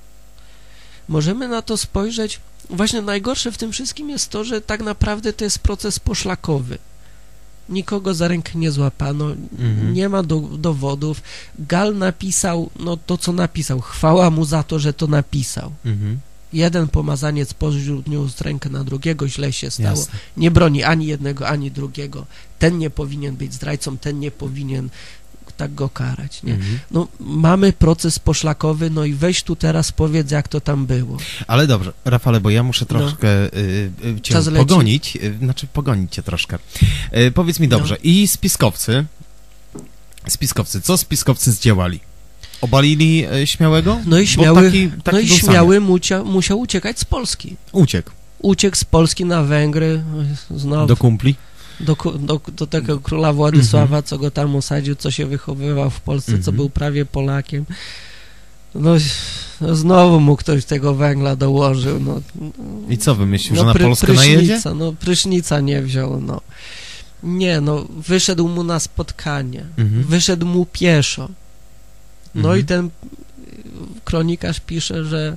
B: Możemy na to spojrzeć. Właśnie najgorsze w tym wszystkim jest to, że tak naprawdę to jest proces poszlakowy. Nikogo za rękę nie złapano,
C: Mhm.
B: nie ma do, dowodów. Gal napisał, no to co napisał, chwała mu za to, że to napisał.
C: Mhm.
B: Jeden pomazaniec podniósł rękę na drugiego, źle się stało.
C: Jasne.
B: Nie broni ani jednego, ani drugiego. Ten nie powinien być zdrajcą, ten nie powinien tak go karać, nie?
C: Mhm.
B: No, mamy proces poszlakowy, no i weź tu teraz powiedz, jak to tam było.
C: Ale dobrze, Rafale, bo ja muszę troszkę y, y, cię
B: Czas leci.
C: pogonić, y, znaczy pogonić cię troszkę. Y, powiedz mi dobrze,
B: No.
C: i spiskowcy, spiskowcy, co spiskowcy zdziałali? Obalili y, Śmiałego?
B: No i
C: Bo
B: Śmiały,
C: taki, taki
B: no i
C: był
B: śmiały mucia, musiał uciekać z Polski.
C: sam. Uciekł
B: Uciekł z Polski na Węgry, znowu
C: do kumpli.
B: do, ku- do, do tego króla Władysława, co go tam osadził, co się wychowywał w Polsce, co
C: Mhm.
B: był prawie Polakiem. No, no znowu mu ktoś tego węgla dołożył. No,
C: I co, wymyślił,
B: no,
C: że na
B: pry-
C: Polskę najedzie?
B: prysznica, no prysznica nie wziął, no. Nie, no, wyszedł mu na spotkanie,
C: Mhm.
B: wyszedł mu pieszo. No
C: Mhm.
B: i ten kronikarz pisze, że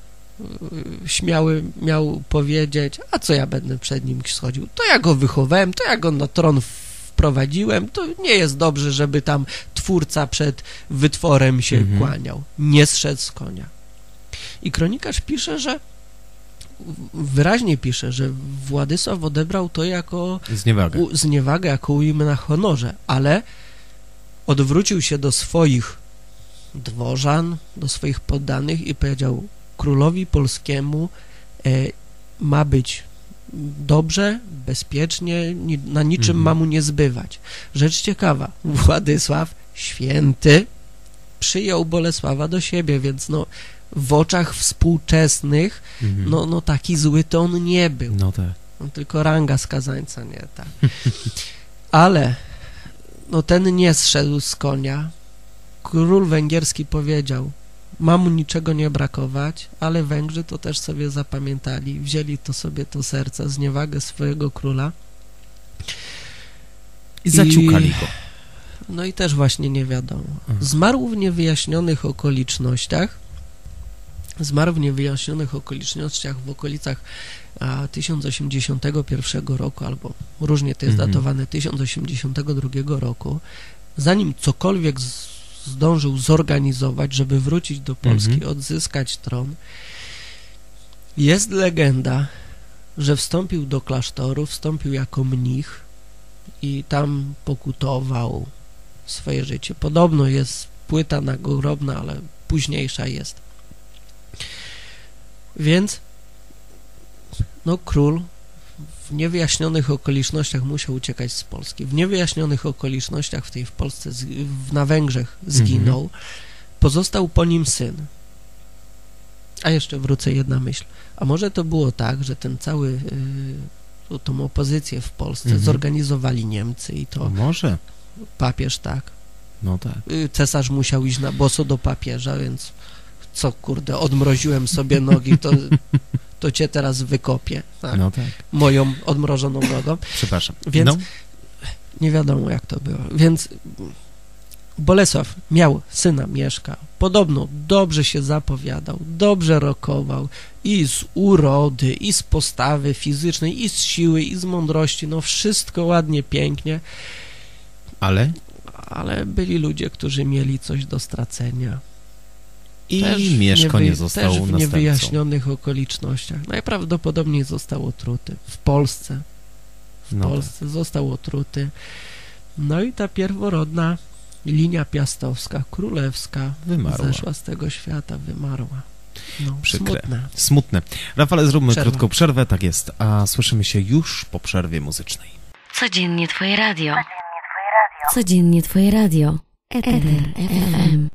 B: y, Śmiały miał powiedzieć, a co ja będę przed nim schodził? To ja go wychowałem, to ja go na tron wprowadziłem, to nie jest dobrze, żeby tam twórca przed wytworem się
C: Mhm.
B: kłaniał. Nie zszedł z konia. I kronikarz pisze, że wyraźnie pisze, że Władysław odebrał to jako
C: Zniewagę.
B: u, zniewagę, jako ujmę na honorze, ale odwrócił się do swoich dworzan, do swoich poddanych i powiedział: królowi polskiemu e, ma być dobrze, bezpiecznie, ni, na niczym
C: Mhm.
B: ma mu nie zbywać. Rzecz ciekawa, Władysław święty przyjął Bolesława do siebie, więc no w oczach współczesnych
C: Mhm.
B: no, no taki zły to on nie był.
C: No tak.
B: No, tylko ranga skazańca, nie tak. Ale no ten nie zszedł z konia. Król węgierski powiedział: ma mu niczego nie brakować, ale Węgrzy to też sobie zapamiętali, wzięli to sobie to serce, zniewagę swojego króla.
C: I zaciukali go.
B: No i też właśnie nie wiadomo.
C: Mhm.
B: Zmarł w niewyjaśnionych okolicznościach, zmarł w niewyjaśnionych okolicznościach w okolicach a, tysiąc osiemdziesiątego pierwszego roku, albo różnie to jest
C: Mhm.
B: datowane, tysiąc osiemdziesiątego drugiego roku, zanim cokolwiek z, zdążył zorganizować, żeby wrócić do Polski,
C: Mhm.
B: odzyskać tron. Jest legenda, że wstąpił do klasztoru, wstąpił jako mnich i tam pokutował swoje życie. Podobno jest płyta nagrobna, ale późniejsza jest. Więc no król w niewyjaśnionych okolicznościach musiał uciekać z Polski. W niewyjaśnionych okolicznościach w tej w Polsce, z, w, na Węgrzech zginął. Mhm. Pozostał po nim syn. A jeszcze wrócę, jedna myśl. A może to było tak, że ten cały y, tą opozycję w Polsce
C: Mhm.
B: zorganizowali Niemcy i to
C: To może.
B: papież tak.
C: No tak.
B: Y, cesarz musiał iść na boso do papieża, więc co kurde, odmroziłem sobie nogi, to, to cię teraz wykopię. Tak?
C: No tak.
B: Moją odmrożoną nogą.
C: Przepraszam.
B: Więc
C: No.
B: nie wiadomo, jak to było. Więc Bolesław miał syna Mieszka. Podobno dobrze się zapowiadał, dobrze rokował i z urody, i z postawy fizycznej, i z siły, i z mądrości. No wszystko ładnie, pięknie.
C: Ale?
B: Ale byli ludzie, którzy mieli coś do stracenia.
C: I
B: Też w
C: Mieszko
B: niewy-
C: nie został
B: Też w
C: następcą.
B: niewyjaśnionych okolicznościach. Najprawdopodobniej został otruty. W Polsce. W
C: No
B: Polsce został otruty. No i ta pierworodna linia piastowska, królewska
C: Wymarła.
B: zeszła z tego świata, wymarła. No,
C: Przykre.
B: smutne.
C: Smutne. Rafale, zróbmy
B: Przerwa.
C: krótką przerwę, tak jest, a słyszymy się już po przerwie muzycznej.
A: Codziennie Twoje radio. Codziennie Twoje radio. Eter F M.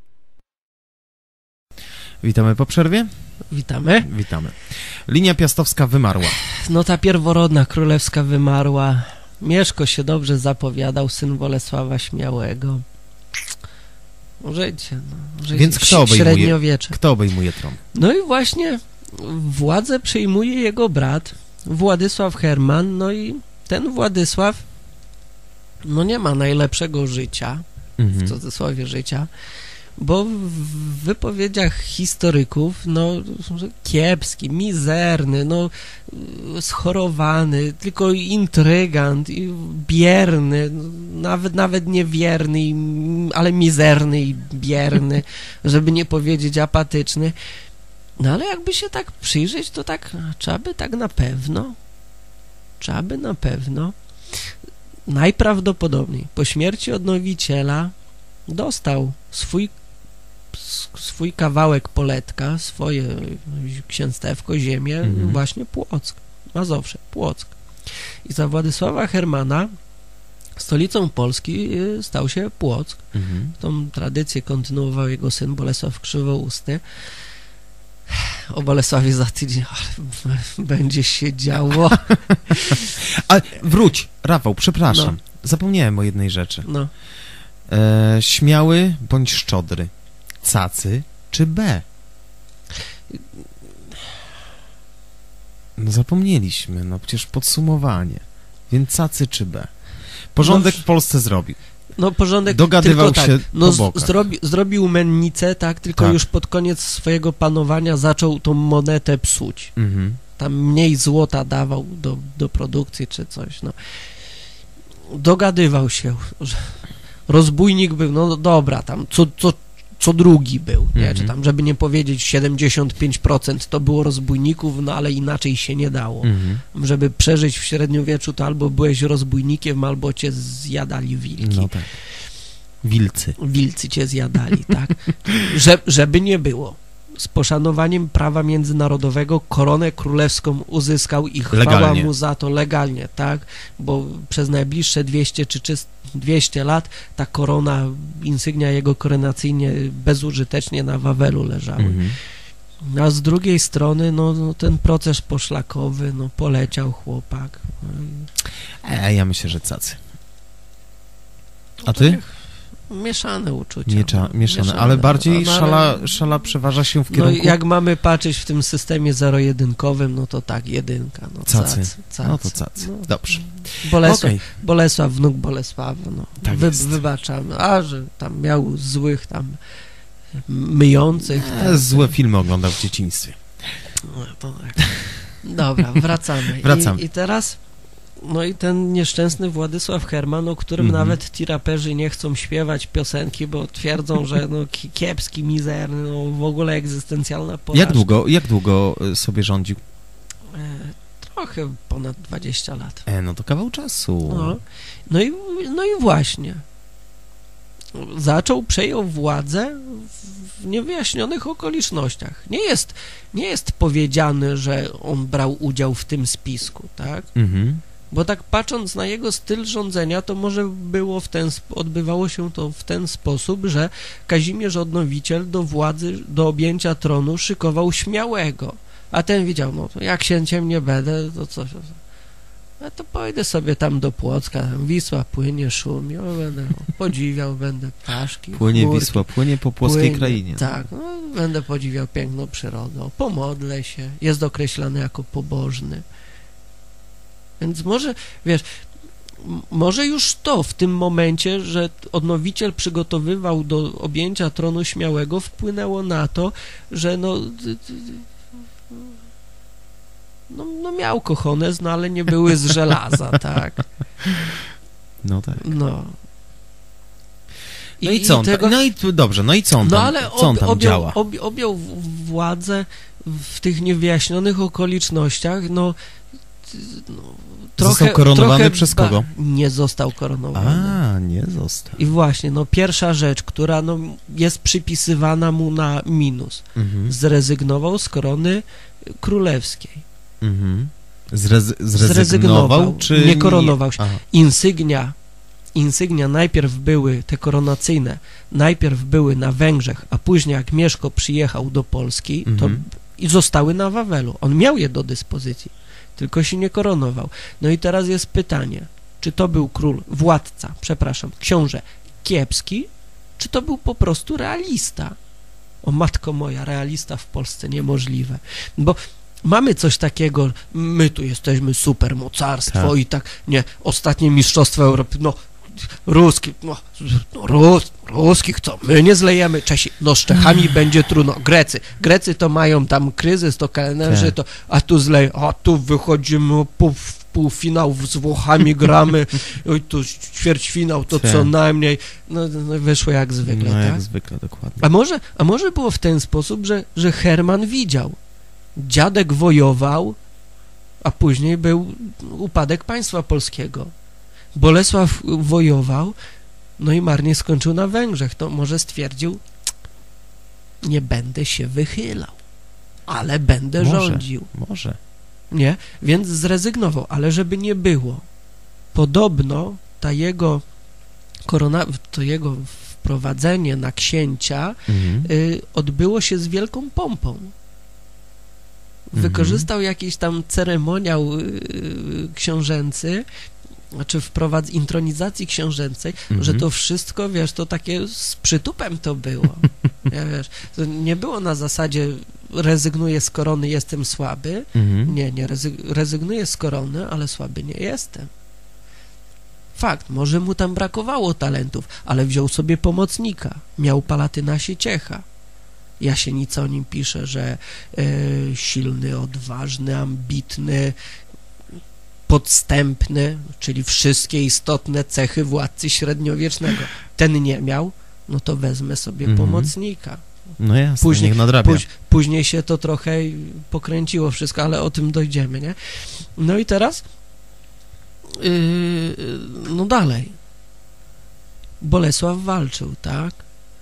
C: Witamy po przerwie.
B: Witamy.
C: Witamy. Linia piastowska wymarła.
B: No ta pierworodna królewska wymarła. Mieszko się dobrze zapowiadał, syn Bolesława Śmiałego. Życie, no. Życie.
C: Więc kto obejmuje,
B: średniowiecze.
C: kto obejmuje tron?
B: No i właśnie władzę przejmuje jego brat Władysław Herman, no i ten Władysław no nie ma najlepszego życia,
C: Mhm.
B: w cudzysłowie życia, bo w wypowiedziach historyków, no kiepski, mizerny, no schorowany, tylko intrygant, i bierny, nawet nawet niewierny, ale mizerny i bierny, żeby nie powiedzieć apatyczny. No ale jakby się tak przyjrzeć, to tak, trzeba by tak na pewno, trzeba by na pewno, najprawdopodobniej po śmierci odnowiciela dostał swój swój kawałek Poletka, swoje księstewko, ziemię,
C: Mhm.
B: właśnie Płock, Mazowsze, Płock. I za Władysława Hermana stolicą Polski stał się Płock.
C: Mhm.
B: Tą tradycję kontynuował jego syn Bolesław Krzywousty. O Bolesławie za tydzień, ale będzie się działo.
C: A wróć, Rafał, przepraszam.
B: No.
C: Zapomniałem o jednej rzeczy.
B: No.
C: E, śmiały bądź szczodry? Cacy czy B? No zapomnieliśmy, no przecież podsumowanie. Więc cacy czy B? Porządek
B: No,
C: w Polsce zrobił.
B: No porządek,
C: Dogadywał
B: tylko
C: się
B: tak, no,
C: po bokach.
B: zrobi, zrobił mennicę, tak, tylko
C: Tak.
B: już pod koniec swojego panowania zaczął tą monetę psuć.
C: Mhm.
B: Tam mniej złota dawał do, do produkcji czy coś, no. Dogadywał się, że rozbójnik był, no dobra, tam co, co, co drugi był, nie?
C: Mhm.
B: Czy tam, żeby nie powiedzieć siedemdziesiąt pięć procent to było rozbójników, no ale inaczej się nie dało.
C: Mhm.
B: Żeby przeżyć w średniowieczu, to albo byłeś rozbójnikiem, albo cię zjadali wilki.
C: No tak. Wilcy.
B: Wilcy cię zjadali, tak? Że, żeby nie było. Z poszanowaniem prawa międzynarodowego koronę królewską uzyskał i chwała
C: Legalnie.
B: mu za to legalnie, tak? Bo przez najbliższe dwieście czy dwieście lat ta korona, insygnia jego koronacyjnie bezużytecznie na Wawelu leżały.
C: Mhm.
B: A z drugiej strony, no, no ten proces poszlakowy, no poleciał chłopak.
C: E, ja myślę, że cacy. A ty?
B: Mieszane uczucia.
C: Miecza,
B: no,
C: mieszane, ale bardziej
B: no, ale-
C: szala, szala przeważa się w
B: No
C: kierunku...
B: jak mamy patrzeć w tym systemie zero-jedynkowym, no to tak, jedynka. No,
C: Cacy.
B: cacy, cacy.
C: No to cacy.
B: No,
C: Dobrze.
B: Bolesław,
C: Okej.
B: Bolesław, wnuk Bolesława, no.
C: Tak
B: Wy,
C: jest.
B: wybaczamy. A, że tam miał złych tam myjących.
C: E,
B: tak.
C: złe filmy oglądał w dzieciństwie.
B: No, to tak. Dobra, wracamy.
C: Wracamy.
B: I, I teraz, no i ten nieszczęsny Władysław Herman, o którym
C: Mhm.
B: nawet ci raperzy nie chcą śpiewać piosenki, bo twierdzą, że no ki- kiepski, mizerny, no w ogóle egzystencjalna porażka.
C: Jak długo, jak długo y, sobie rządził?
B: E, trochę ponad dwadzieścia lat.
C: E, no to kawał czasu.
B: No, no, i, no i właśnie. Zaczął, przejął władzę w niewyjaśnionych okolicznościach. Nie jest, nie jest powiedziane, że on brał udział w tym spisku, tak?
C: Mhm.
B: Bo tak patrząc na jego styl rządzenia, to może było w ten, sp- odbywało się to w ten sposób, że Kazimierz Odnowiciel do władzy, do objęcia tronu szykował Śmiałego, a ten wiedział, no to jak księciem nie będę, to co, a to pójdę sobie tam do Płocka, tam Wisła płynie, szumi, o, będę podziwiał, będę ptaszki,
C: Płynie
B: chmurki,
C: Wisła, płynie po płoskiej
B: płynie,
C: krainie.
B: Tak, no, będę podziwiał piękną przyrodę, pomodlę się, jest określany jako pobożny. Więc może, wiesz, m- może już to w tym momencie, że Odnowiciel przygotowywał do objęcia tronu Śmiałego, wpłynęło na to, że no, d- d- no, no miał cojones, no ale nie były z żelaza, tak,
C: No tak.
B: no.
C: No i, co on
B: tego-
C: tam, no i tu- dobrze, no i co on
B: No
C: tam,
B: ale
C: co on
B: ob,
C: tam
B: objął,
C: działa?
B: ob, objął w- władzę w tych niewyjaśnionych okolicznościach, no, t- no trochę,
C: Został koronowany
B: trochę
C: przez
B: ba-
C: kogo?
B: Nie został koronowany.
C: A, nie został.
B: I właśnie, no pierwsza rzecz, która no, jest przypisywana mu na minus.
C: Mhm.
B: Zrezygnował z korony królewskiej.
C: Mhm. Zrez, zrezygnował,
B: Zrezygnował,
C: czy...
B: nie koronował się.
C: Aha.
B: Insygnia insygnia najpierw były, te koronacyjne, najpierw były na Węgrzech, a później jak Mieszko przyjechał do Polski, to
C: Mhm.
B: i zostały na Wawelu. On miał je do dyspozycji, tylko się nie koronował. No i teraz jest pytanie, czy to był król, władca, przepraszam, książę kiepski, czy to był po prostu realista? O matko moja, realista w Polsce niemożliwe. Bo mamy coś takiego, my tu jesteśmy super mocarstwo
C: Tak.
B: i tak, nie, ostatnie mistrzostwo Europy, no, ruski, no, no Rus, ruskich co, my nie zlejemy, Czesi, no z Czechami będzie trudno, Grecy, Grecy to mają tam kryzys, to kelnerzy,
C: Tak.
B: to, a tu zlej, a tu wychodzimy pół, w półfinał z Włochami gramy, oj, tu ćwierćfinał, to
C: Tak.
B: co najmniej, no, no wyszło jak zwykle,
C: No
B: tak?
C: jak zwykle, dokładnie.
B: A może, a może było w ten sposób, że, że Herman widział, dziadek wojował, a później był upadek państwa polskiego. Bolesław wojował, no i marnie skończył na Węgrzech. To może stwierdził, nie będę się wychylał, ale będę
C: Może.
B: rządził.
C: Może.
B: Nie? Więc zrezygnował, ale żeby nie było. Podobno ta jego korona, to jego wprowadzenie na księcia
C: Mhm.
B: y, odbyło się z wielką pompą. Wykorzystał jakiś tam ceremoniał y, książęcy, znaczy wprowadz intronizacji książęcej,
C: Mhm.
B: że to wszystko, wiesz, to takie z przytupem to było. Ja, wiesz, to nie było na zasadzie rezygnuję z korony, jestem słaby.
C: Mhm.
B: Nie, nie, rezyg rezygnuję z korony, ale słaby nie jestem. Fakt, może mu tam brakowało talentów, ale wziął sobie pomocnika. Miał Palatyna Sieciecha. Jasienica o nim pisze, że e, silny, odważny, ambitny, podstępny, czyli wszystkie istotne cechy władcy średniowiecznego. Ten nie miał, no to wezmę sobie
C: Mhm.
B: pomocnika.
C: No jasne,
B: Później-
C: niech nadrabia.
B: Póź, później się to trochę pokręciło wszystko, ale o tym dojdziemy, nie? No i teraz yy, no dalej. Bolesław walczył, tak?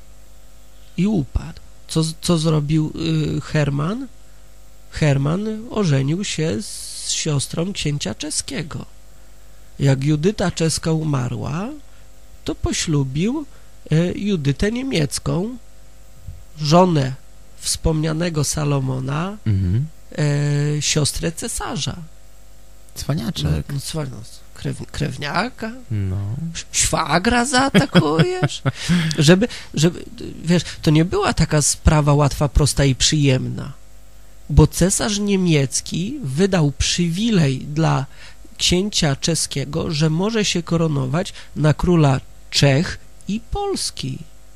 B: I upadł. Co, co zrobił yy, Herman? Herman ożenił się z siostrą księcia czeskiego. Jak Judyta czeska umarła, to poślubił yy, Judytę niemiecką, żonę wspomnianego Salomona,
C: Mhm.
B: e, siostrę cesarza.
C: Cwaniaczek.
B: No, no, no, krew, krewniaka,
C: No.
B: ś- szwagra zaatakujesz. żeby, żeby, wiesz, to nie była taka sprawa łatwa, prosta i przyjemna, bo cesarz niemiecki wydał przywilej dla księcia czeskiego, że może się koronować na króla Czech i Polski.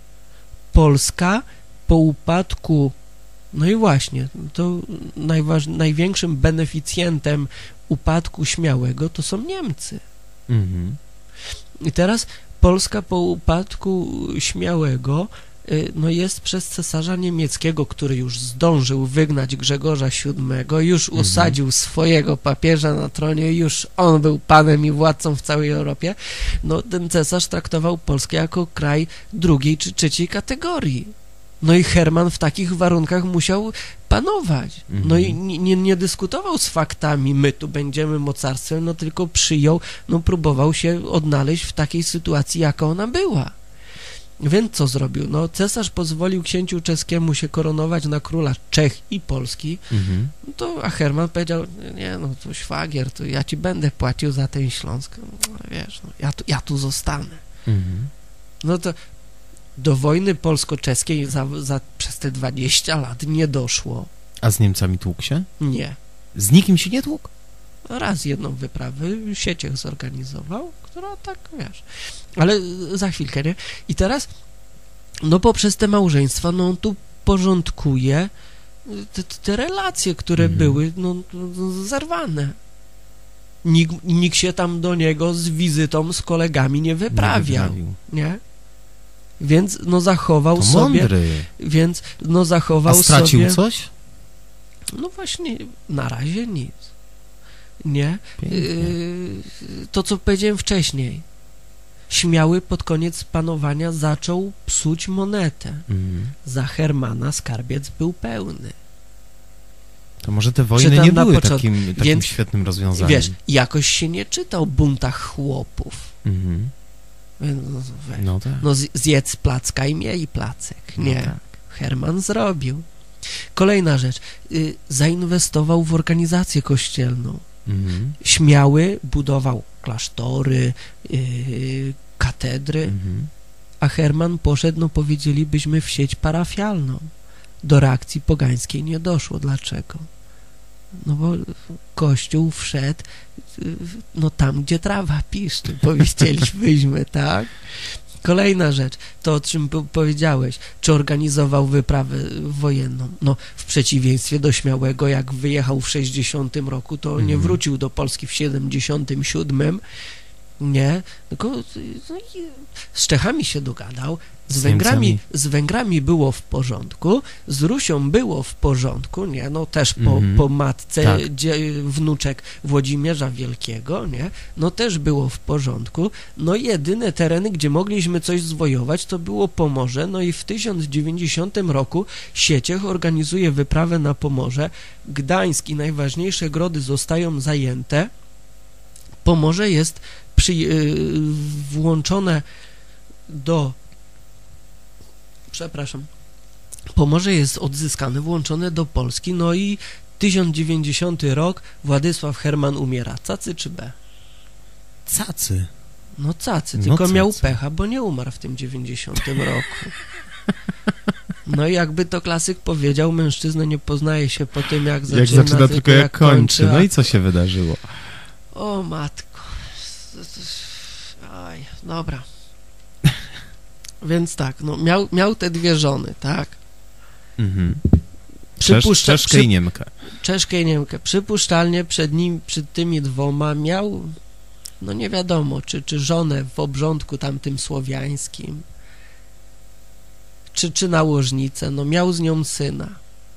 B: Polska po upadku, no i właśnie, to najważ, największym beneficjentem upadku Śmiałego to są Niemcy.
C: Mhm.
B: I teraz Polska po upadku Śmiałego y, no jest przez cesarza niemieckiego, który już zdążył wygnać Grzegorza siódmego, już
C: Mhm.
B: usadził swojego papieża na tronie, już on był panem i władcą w całej Europie, no ten cesarz traktował Polskę jako kraj drugiej czy trzeciej kategorii. No i Herman w takich warunkach musiał panować. No i nie, nie, nie dyskutował z faktami, my tu będziemy mocarstwem, no tylko przyjął, no próbował się odnaleźć w takiej sytuacji, jaka ona była. Więc co zrobił? No cesarz pozwolił księciu czeskiemu się koronować na króla Czech i Polski,
C: Mhm.
B: no to, a Herman powiedział, nie no, to szwagier, to ja ci będę płacił za ten Śląsk, no, wiesz, no, ja, tu, ja tu zostanę.
C: Mhm.
B: No to do wojny polsko-czeskiej za, za, przez te dwadzieścia lat nie doszło.
C: A z Niemcami tłukł się?
B: Nie.
C: Z nikim się nie tłukł?
B: Raz jedną wyprawę Sieciech zorganizował, która tak, wiesz, ale za chwilkę, nie? I teraz, no poprzez te małżeństwa, no on tu porządkuje te, te relacje, które
C: Mhm.
B: były, no, no zerwane. Nikt, nikt się tam do niego z wizytą z kolegami nie wyprawiał,
C: Nie wyprawił.
B: nie? Więc no zachował
C: To
B: sobie,
C: mądry.
B: więc no
C: A
B: zachował
C: stracił
B: sobie,
C: coś?
B: no właśnie, na razie nic, nie?
C: Pięknie.
B: Yy, to, co powiedziałem wcześniej. Śmiały pod koniec panowania zaczął psuć monetę.
C: Mhm.
B: Za Hermana skarbiec był pełny.
C: To może te wojny
B: Czytam
C: nie
B: na
C: były
B: początku.
C: takim, takim
B: Więc,
C: świetnym rozwiązaniem.
B: Wiesz, jakoś się nie czytał buntach chłopów.
C: Mhm.
B: No, weź,
C: No tak.
B: no zjedz placka i miej placek. Nie,
C: No tak.
B: Herman zrobił. Kolejna rzecz. Y, zainwestował w organizację kościelną.
C: Mhm.
B: Śmiały budował klasztory, y, katedry,
C: Mhm.
B: a Herman poszedł, no powiedzielibyśmy, w sieć parafialną. Do reakcji pogańskiej nie doszło. Dlaczego? No bo Kościół wszedł no tam, gdzie trawa piszczy, powiedzielibyśmy, tak? Kolejna rzecz, to o czym powiedziałeś, czy organizował wyprawę wojenną. No, w przeciwieństwie do Śmiałego, jak wyjechał w sześćdziesiątym roku, to nie wrócił do Polski w siedemdziesiątym siódmym, nie, tylko no, z Czechami się dogadał, z Węgrami, z Węgrami było w porządku, z Rusią było w porządku, nie, no też po, mm-hmm. po matce
C: tak.
B: dzie, wnuczek Włodzimierza Wielkiego, nie, no też było w porządku, no jedyne tereny, gdzie mogliśmy coś zwojować, to było Pomorze, no i w tysiąc dziewięćdziesiątym roku Sieciech organizuje wyprawę na Pomorze, Gdańsk i najważniejsze grody zostają zajęte, Pomorze jest przy, yy, włączone do przepraszam, Pomorze jest odzyskane, włączone do Polski, no i tysiąc dziewięćdziesiąty rok, Władysław Herman umiera. Cacy czy B?
C: Cacy.
B: No cacy,
C: No
B: tylko
C: cacy.
B: miał pecha, bo nie umarł w tym dziewięćdziesiątym roku. No i jakby to klasyk powiedział, mężczyznę nie poznaje się po tym, jak zaczyna,
C: jak zaczyna tylko, tylko jak kończy. kończy. No
B: a...
C: i co się wydarzyło?
B: O matko. Oj, dobra. Więc tak, no miał, miał te dwie żony, tak?
C: Mhm.
B: Przypuszcza...
C: Czeszkę
B: przy...
C: i Niemkę.
B: Czeszkę i Niemkę. Przypuszczalnie przed nim, przed tymi dwoma miał, no nie wiadomo, czy, czy żonę w obrządku tamtym słowiańskim, czy, czy nałożnicę, no miał z nią syna.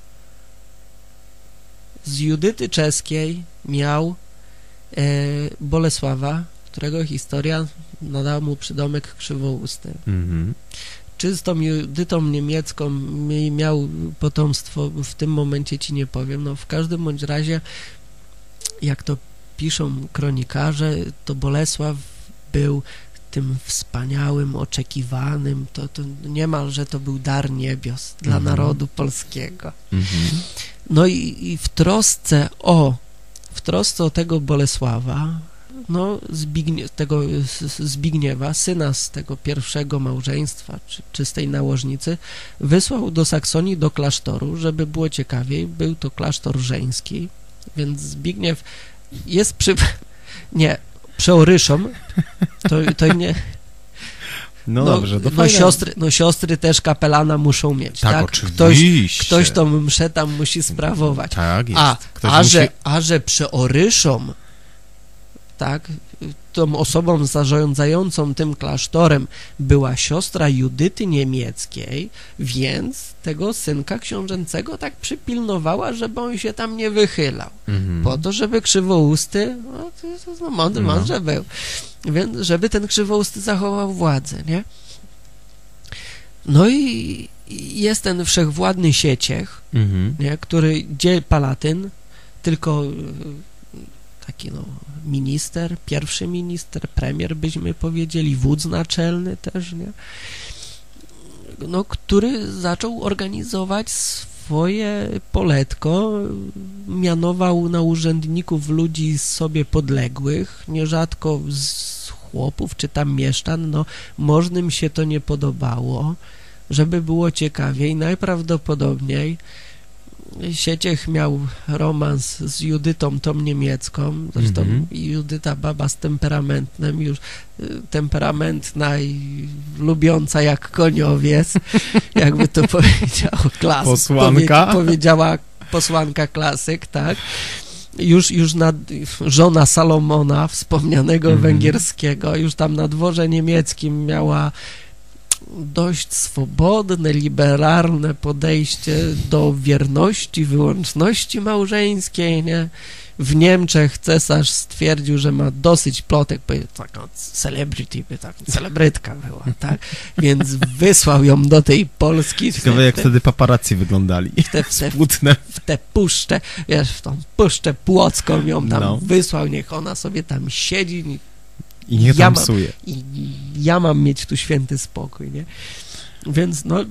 B: Z Judyty Czeskiej miał e, Bolesława, którego historia nadała mu przydomek Krzywousty.
C: Mhm.
B: Czy z tą Judytą niemiecką miał potomstwo, w tym momencie ci nie powiem. No w każdym bądź razie, jak to piszą kronikarze, to Bolesław był tym wspaniałym, oczekiwanym, to, to niemalże to był dar niebios dla mhm. narodu polskiego. Mhm. No i, i w trosce o w trosce o tego Bolesława, no Zbignie, tego Zbigniewa, syna z tego pierwszego małżeństwa, czy, czy z tej nałożnicy, wysłał do Saksonii, do klasztoru, żeby było ciekawiej. Był to klasztor żeński, więc Zbigniew jest przy... Nie, przeoryszą, to, to nie...
C: No, no dobrze, to
B: no siostry, no siostry też kapelana muszą mieć, tak?
C: Tak,
B: ktoś,
C: oczywiście.
B: ktoś tą mszę tam musi sprawować.
C: Tak jest.
B: A,
C: ktoś
B: a,
C: musi...
B: że, a że przeoryszą, tak, tą osobą zarządzającą tym klasztorem była siostra Judyty Niemieckiej, więc tego synka książęcego tak przypilnowała, żeby on się tam nie wychylał. Mhm. Po to, żeby Krzywousty, no, to, to, no mądry, no. mądrze był, więc żeby ten Krzywousty zachował władzę, nie? No i jest ten wszechwładny Sieciech, mhm. nie, który dziel Palatyn, tylko taki no minister, pierwszy minister, premier byśmy powiedzieli, wódz naczelny też, nie? No, który zaczął organizować swoje poletko, mianował na urzędników ludzi sobie podległych, nierzadko z chłopów czy tam mieszczan, no możnym się to nie podobało, żeby było ciekawiej, najprawdopodobniej Sieciech miał romans z Judytą tą niemiecką, zresztą mm-hmm. Judyta baba z temperamentem, już temperamentna i lubiąca jak koniowiec, jakby to powiedział klasyk.
C: Posłanka?
B: Powie, powiedziała posłanka klasyk, tak. Już, już nad, żona Salomona, wspomnianego mm-hmm. węgierskiego, już tam na dworze niemieckim miała dość swobodne, liberalne podejście do wierności, wyłączności małżeńskiej, nie? W Niemczech cesarz stwierdził, że ma dosyć plotek, bo taka celebrity, tak, celebrytka była, tak? Więc wysłał ją do tej Polski.
C: Ciekawe, jak te, wtedy paparazzi wyglądali.
B: W te, w te, w te puszcze, wiesz, w tą puszczę płocką ją tam no. wysłał, niech ona sobie tam siedzi
C: I niech
B: ja
C: tam
B: mam,
C: psuje.
B: I ja mam mieć tu święty spokój, nie? Więc no...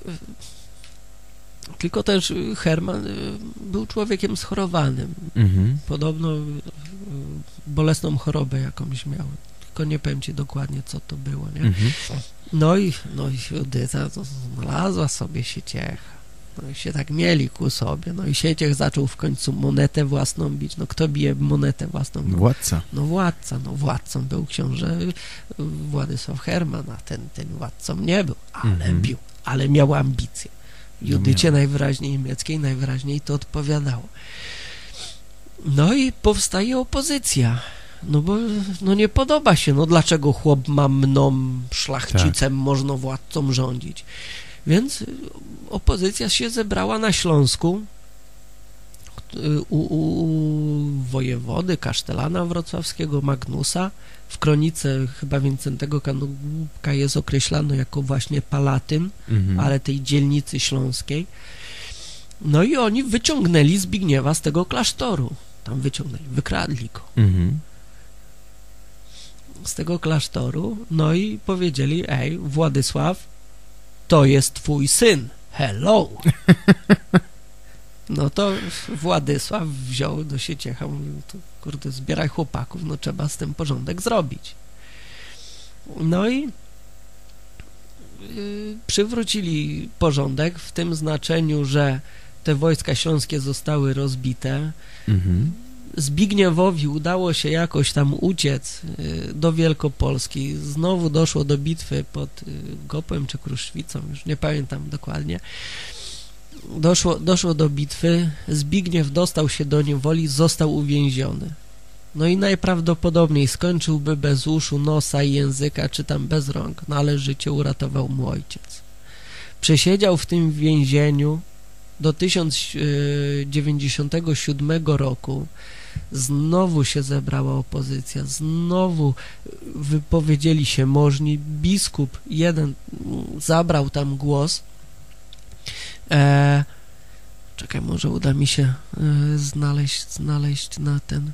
B: Tylko też Herman był człowiekiem schorowanym.
C: Mhm.
B: Podobno bolesną chorobę jakąś miał. Tylko nie powiem ci dokładnie, co to było, nie?
C: Mhm.
B: No i, no i Judyta to znalazła sobie Sieciecha. No i się tak mieli ku sobie. No i Sieciech zaczął w końcu monetę własną bić. No kto bije monetę własną? No,
C: Władca.
B: no władca. No władcą był książę Władysław Herman, a ten, ten władcą nie był, ale
C: Mhm.
B: bił. Ale miał ambicje. Judycie
C: No
B: najwyraźniej niemieckiej najwyraźniej to odpowiadało. No i powstaje opozycja. No bo no nie podoba się, no dlaczego chłop ma mną, szlachcicem, tak. można władcą rządzić. Więc opozycja się zebrała na Śląsku u, u, u wojewody, kasztelana wrocławskiego, Magnusa. W kronice chyba Wincentego Kadłubka jest określano jako właśnie palatyn, mhm. ale tej dzielnicy śląskiej. No i oni wyciągnęli Zbigniewa z tego klasztoru. Tam wyciągnęli, wykradli go. Mhm. Z tego klasztoru, no i powiedzieli, ej, Władysław, to jest twój syn. Hello! No to Władysław wziął do Sieciecha, mówił, to, kurde, zbieraj chłopaków, no trzeba z tym porządek zrobić. No i yy, przywrócili porządek w tym znaczeniu, że te wojska śląskie zostały rozbite. Mhm. Zbigniewowi udało się jakoś tam uciec yy, do Wielkopolski. Znowu doszło do bitwy pod yy, Gopłem czy Kruszwicą, już nie pamiętam dokładnie. Doszło, doszło do bitwy, Zbigniew dostał się do niewoli, został uwięziony. No i najprawdopodobniej skończyłby bez uszu, nosa i języka, czy tam bez rąk, no ale życie uratował mu ojciec. Przesiedział w tym więzieniu do tysiąc dziewięćdziesiątego siódmego roku. Znowu się zebrała opozycja, znowu wypowiedzieli się możni, biskup jeden zabrał tam głos. E, czekaj, może uda mi się e, znaleźć, znaleźć na ten,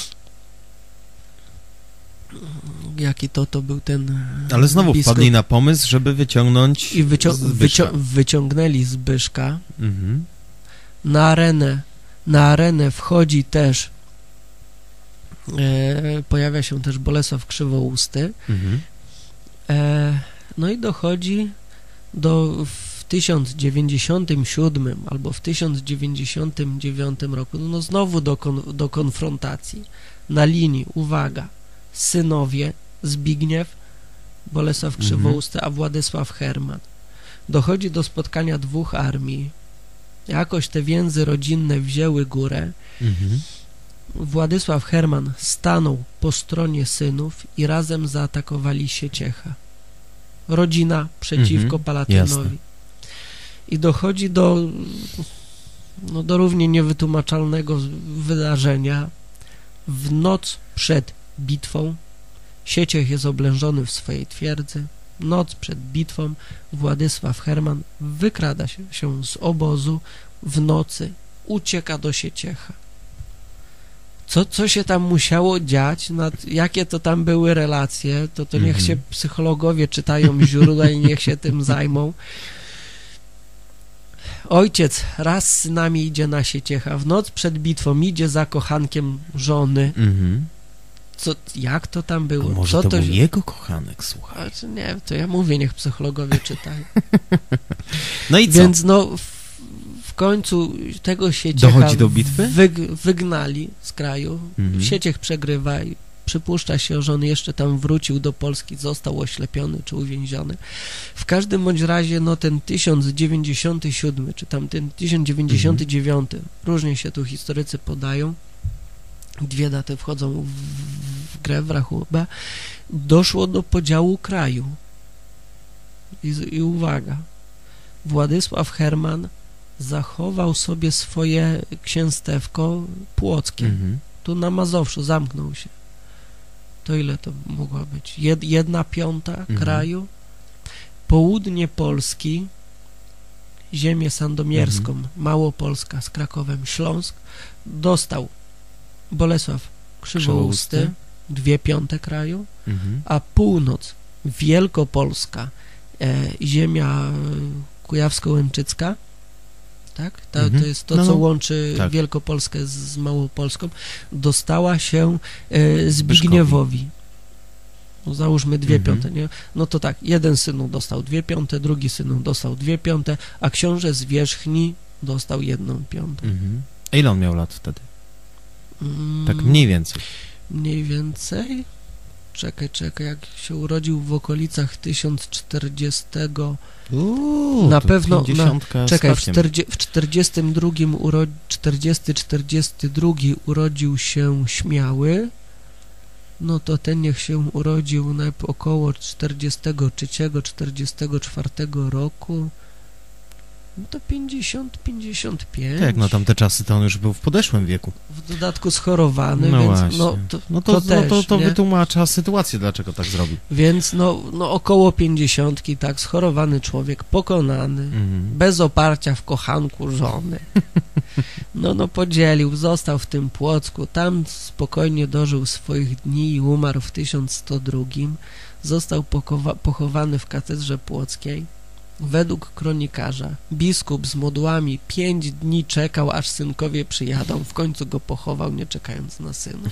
B: jaki to to był ten
C: Ale znowu
B: biskup.
C: wpadli na pomysł, żeby wyciągnąć
B: i wycią
C: Zbyszka.
B: wycią wyciągnęli Zbyszka.
C: Mhm.
B: Na arenę, na arenę wchodzi też e, pojawia się też Bolesław Krzywousty. Mhm. E, no i dochodzi do w tysiąc dziewięćdziesiątym siódmym albo w tysiąc dziewięćdziesiątym dziewiątym roku, no znowu do, kon do konfrontacji. Na linii, uwaga, synowie Zbigniew, Bolesław Krzywousty, mhm. a Władysław Herman. Dochodzi do spotkania dwóch armii. Jakoś te więzy rodzinne wzięły górę. Mhm. Władysław Herman stanął po stronie synów i razem zaatakowali Sieciecha. Rodzina przeciwko mhm. Palatynowi. Jasne. I dochodzi do, no, do równie niewytłumaczalnego wydarzenia. W noc przed bitwą Sieciech jest oblężony w swojej twierdzy. Noc przed bitwą Władysław Herman wykrada się, się z obozu w nocy, ucieka do Sieciecha. Co, co się tam musiało dziać, nad, jakie to tam były relacje, to, to niech mm-hmm. się psychologowie czytają źródła i niech się tym zajmą. Ojciec raz z synami idzie na Sieciecha, w noc przed bitwą idzie za kochankiem żony. Mm-hmm. Co, jak to tam było?
C: A może
B: Co
C: to,
B: to
C: był jego kochanek, słuchaj.
B: Znaczy, nie, to ja mówię, niech psychologowie czytają.
C: No i co?
B: Więc no, w, w końcu tego Sieciecha
C: dochodzi do bitwy?
B: Wyg, wygnali z kraju. Mhm. Sieciech przegrywa i przypuszcza się, że on jeszcze tam wrócił do Polski, został oślepiony czy uwięziony. W każdym bądź razie, no ten tysiąc dziewięćdziesiąty siódmy, czy tam ten tysiąc dziewięćdziesiąty dziewiąty, mhm. różnie się tu historycy podają, dwie daty wchodzą w, w grę, w rachubę, doszło do podziału kraju. I, i uwaga, Władysław Herman zachował sobie swoje księstewko płockie. Mhm. Tu na Mazowszu zamknął się. To ile to mogła być? Jed, jedna piąta mhm. kraju. Południe Polski, ziemię sandomierską, mhm. Małopolska z Krakowem, Śląsk, dostał Bolesław Krzywousty, dwie piąte kraju,
C: Mhm.
B: a północ, Wielkopolska, e, ziemia kujawsko-łęczycka, tak? Ta,
C: Mhm.
B: To jest to,
C: No,
B: co
C: no.
B: łączy
C: Tak.
B: Wielkopolskę z, z Małopolską, dostała się e, Zbigniewowi. No, załóżmy dwie
C: Mhm.
B: piąte, nie? No to tak, jeden synu dostał dwie piąte, drugi synu dostał dwie piąte, a książę Zwierzchni dostał jedną piątą.
C: Mhm. A ile on miał lat wtedy?
B: Mm,
C: Tak mniej więcej.
B: Mniej więcej. Czekaj, czekaj, jak się urodził w okolicach tysiąc czterdziestego.
C: Uuu,
B: Na
C: to
B: pewno, na,
C: pięćdziesiątka
B: czekaj, w,
C: skokiem.
B: czterdzie, w czterdziestym drugim uro, czterdziesty czterdziesty drugi urodził się Śmiały. No to ten niech się urodził na około czterdziestego trzeciego czterdziestego czwartego roku. No to pięćdziesiąt pięćdziesiąt pięć.
C: Tak, no tamte czasy to on już był w podeszłym wieku.
B: W dodatku schorowany,
C: No
B: więc
C: właśnie.
B: no to,
C: No to,
B: to
C: no
B: też,
C: to, to
B: nie?
C: wytłumacza sytuację, dlaczego tak zrobił.
B: Więc no, no około pięćdziesiątki, tak, schorowany człowiek, pokonany,
C: Mhm.
B: bez oparcia w kochanku żony. No, no podzielił, został w tym Płocku, tam spokojnie dożył swoich dni i umarł w tysiąc sto drugim. Został pokowa- pochowany w katedrze płockiej. Według kronikarza biskup z modłami pięć dni czekał, aż synkowie przyjadą. W końcu go pochował, nie czekając na syna.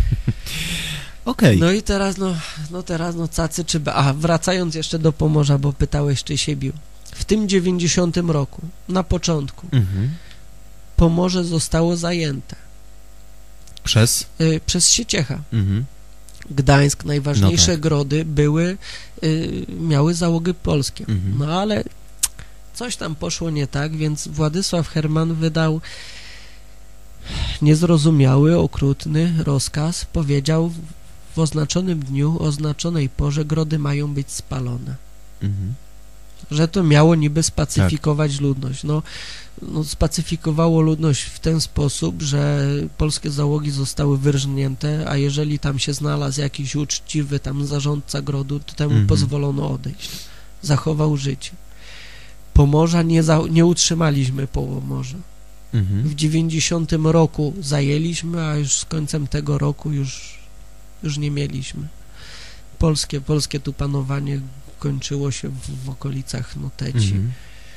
C: Okej.
B: No i teraz, no, no teraz, no cacy czy... Be... A, wracając jeszcze do Pomorza, bo pytałeś, czy się bił. W tym dziewięćdziesiątym roku, na początku,
C: Mhm.
B: Pomorze zostało zajęte
C: Przez?
B: y, przez Sieciecha.
C: Mhm.
B: Gdańsk, najważniejsze
C: No tak.
B: grody były, y, miały załogi polskie.
C: Mhm.
B: No ale coś tam poszło nie tak, więc Władysław Herman wydał niezrozumiały, okrutny rozkaz. Powiedział, w oznaczonym dniu, o oznaczonej porze grody mają być spalone.
C: Mhm.
B: Że to miało niby spacyfikować tak. ludność. No, no, spacyfikowało ludność w ten sposób, że polskie załogi zostały wyrżnięte, a jeżeli tam się znalazł jakiś uczciwy tam zarządca grodu, to temu
C: Mhm.
B: pozwolono odejść. Zachował życie. Pomorza nie, za, nie utrzymaliśmy Pomorza.
C: Mhm.
B: W dziewięćdziesiątym roku zajęliśmy, a już z końcem tego roku już, już nie mieliśmy. Polskie, polskie tu panowanie kończyło się w, w okolicach Noteci.
C: Mhm.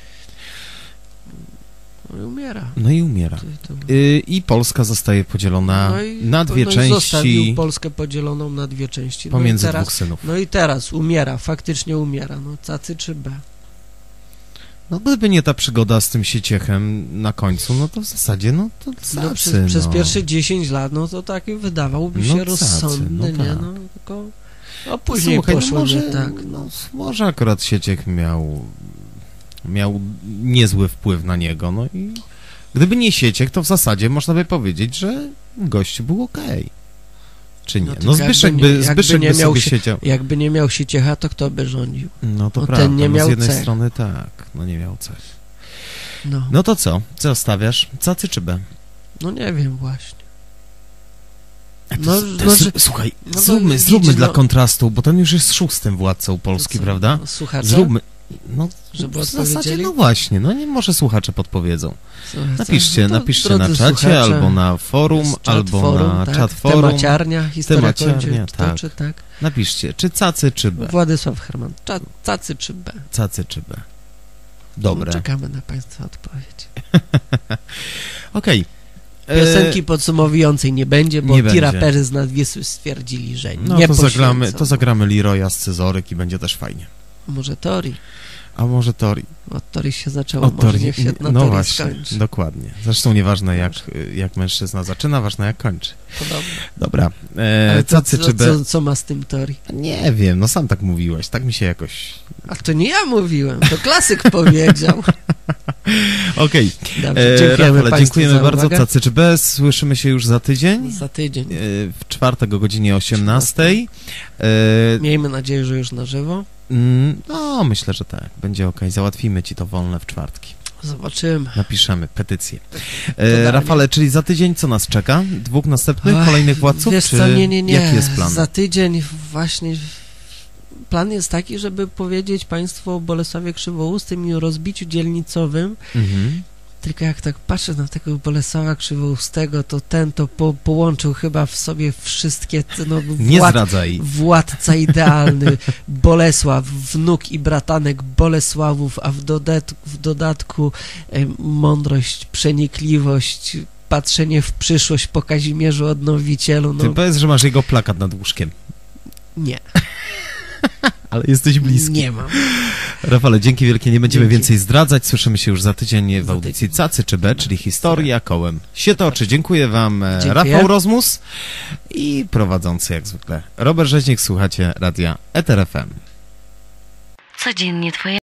B: No i umiera.
C: No i umiera.
B: Ty, to...
C: Y, I Polska zostaje podzielona
B: No i,
C: na dwie
B: no i
C: części
B: zostawił Polskę podzieloną na dwie części. No
C: pomiędzy
B: i teraz,
C: dwóch synów.
B: No i teraz umiera, faktycznie umiera. No cacy czy B.
C: No gdyby nie ta przygoda z tym Sieciechem na końcu, no to w zasadzie, no to cacy,
B: No, przez,
C: no.
B: przez pierwsze dziesięć lat, no to taki wydawałoby
C: No
B: się
C: cacy,
B: rozsądny,
C: no
B: nie?
C: tak.
B: No tylko... No później
C: Słuchaj,
B: poszło
C: no może,
B: nie tak.
C: no, może akurat Sieciech miał miał niezły wpływ na niego, no i gdyby nie Sieciech, to w zasadzie można by powiedzieć, że gość był okej. Czy nie?
B: No,
C: No,
B: tylko
C: Zbyszek
B: jakby
C: by,
B: nie- jakby
C: Zbyszek
B: nie
C: by
B: miał
C: sobie
B: się-
C: siedział.
B: Jakby nie miał Sieciecha, to kto by rządził?
C: No to
B: no, ten
C: prawda,
B: nie
C: no,
B: miał
C: z jednej
B: cech.
C: strony tak, no nie miał cech.
B: No,
C: No to co? Co stawiasz? Cacy czy B?
B: no nie wiem właśnie.
C: To,
B: No,
C: to,
B: no,
C: jest-
B: że-
C: słuchaj,
B: no bo
C: zróbmy,
B: widzisz,
C: zróbmy dla
B: no-
C: kontrastu, bo ten już jest szóstym władcą Polski,
B: Co,
C: prawda?
B: no, Słuchacze?
C: Zróbmy. No,
B: Żeby
C: w zasadzie,
B: odpowiedzieli?
C: no właśnie, no nie może słuchacze podpowiedzą.
B: Słuchacze?
C: Napiszcie,
B: No to,
C: napiszcie
B: drodzy
C: na czacie,
B: słuchacze,
C: albo na forum,
B: jest czat
C: albo
B: forum,
C: na
B: tak,
C: czat forum.
B: Temaciarnia, historia
C: Temaciarnia,
B: kończy,
C: tak.
B: toczy, tak.
C: Napiszcie, czy cacy, czy B.
B: Władysław Herman, Cza, cacy czy B?
C: Cacy, czy B. Dobre.
B: No, czekamy na Państwa odpowiedź.
C: Okej. E,
B: Piosenki podsumowującej nie będzie, bo
C: nie
B: ci
C: będzie.
B: raperzy z Nadwisły stwierdzili, że
C: No
B: nie
C: to zagramy,
B: poświęcą.
C: to zagramy Leroya z Scyzoryk i będzie też fajnie.
B: Może Tori?
C: A może Tori?
B: Od Tori się zaczęło,
C: Od
B: może
C: Tori.
B: niech się na
C: No
B: Tori
C: właśnie,
B: skończy.
C: dokładnie. Zresztą nieważne jak, jak mężczyzna zaczyna, ważne jak kończy.
B: Podobno.
C: Dobra. E,
B: Ale co,
C: cacy
B: co,
C: czy B?
B: co, co ma z tym Tori?
C: Nie wiem, no sam tak mówiłeś, tak mi się jakoś...
B: A to nie ja mówiłem, to klasyk powiedział.
C: Okej.
B: Dobrze,
C: E,
B: dziękujemy
C: Rafale,
B: Państwu
C: dziękujemy
B: za
C: bardzo.
B: uwagę.
C: Cacy czy B? Słyszymy się już za tydzień.
B: Za tydzień.
C: E, w czwartek o godzinie osiemnastej. E,
B: Miejmy nadzieję, że już na żywo.
C: mm, no, myślę, że tak. Będzie okej. Załatwimy ci to wolne w czwartki.
B: Zobaczymy.
C: Napiszemy petycję.
B: Totalnie.
C: E, Rafale, czyli za tydzień co nas czeka? Dwóch następnych,
B: Ach,
C: kolejnych władców?
B: Wiesz
C: czy
B: co, nie, nie, nie.
C: jaki jest plan?
B: Za tydzień właśnie plan jest taki, żeby powiedzieć Państwu o Bolesławie Krzywoustym i o rozbiciu dzielnicowym
C: Mhm.
B: Tylko jak tak patrzę na tego Bolesława Krzywoustego, to ten to po, połączył chyba w sobie wszystkie... No,
C: Nie
B: wład,
C: zdradzaj.
B: Władca idealny, Bolesław, wnuk i bratanek Bolesławów, a w, dodat, w dodatku e, mądrość, przenikliwość, patrzenie w przyszłość po Kazimierzu Odnowicielu. No,
C: Ty powiedz, że masz jego plakat nad łóżkiem.
B: nie.
C: Ale jesteś bliski.
B: Nie mam.
C: Rafale, dzięki wielkie, nie będziemy
B: Dzięki.
C: więcej zdradzać. Słyszymy się już za tydzień w
B: Za
C: audycji
B: tydzień.
C: Cacy czy B, czyli Historia kołem się toczy. Dziękuję wam, e,
B: Dziękuję.
C: Rafał Rozmus i prowadzący jak zwykle Robert Rzeźnik. Słuchacie radia Eter F M.
A: Codziennie twoje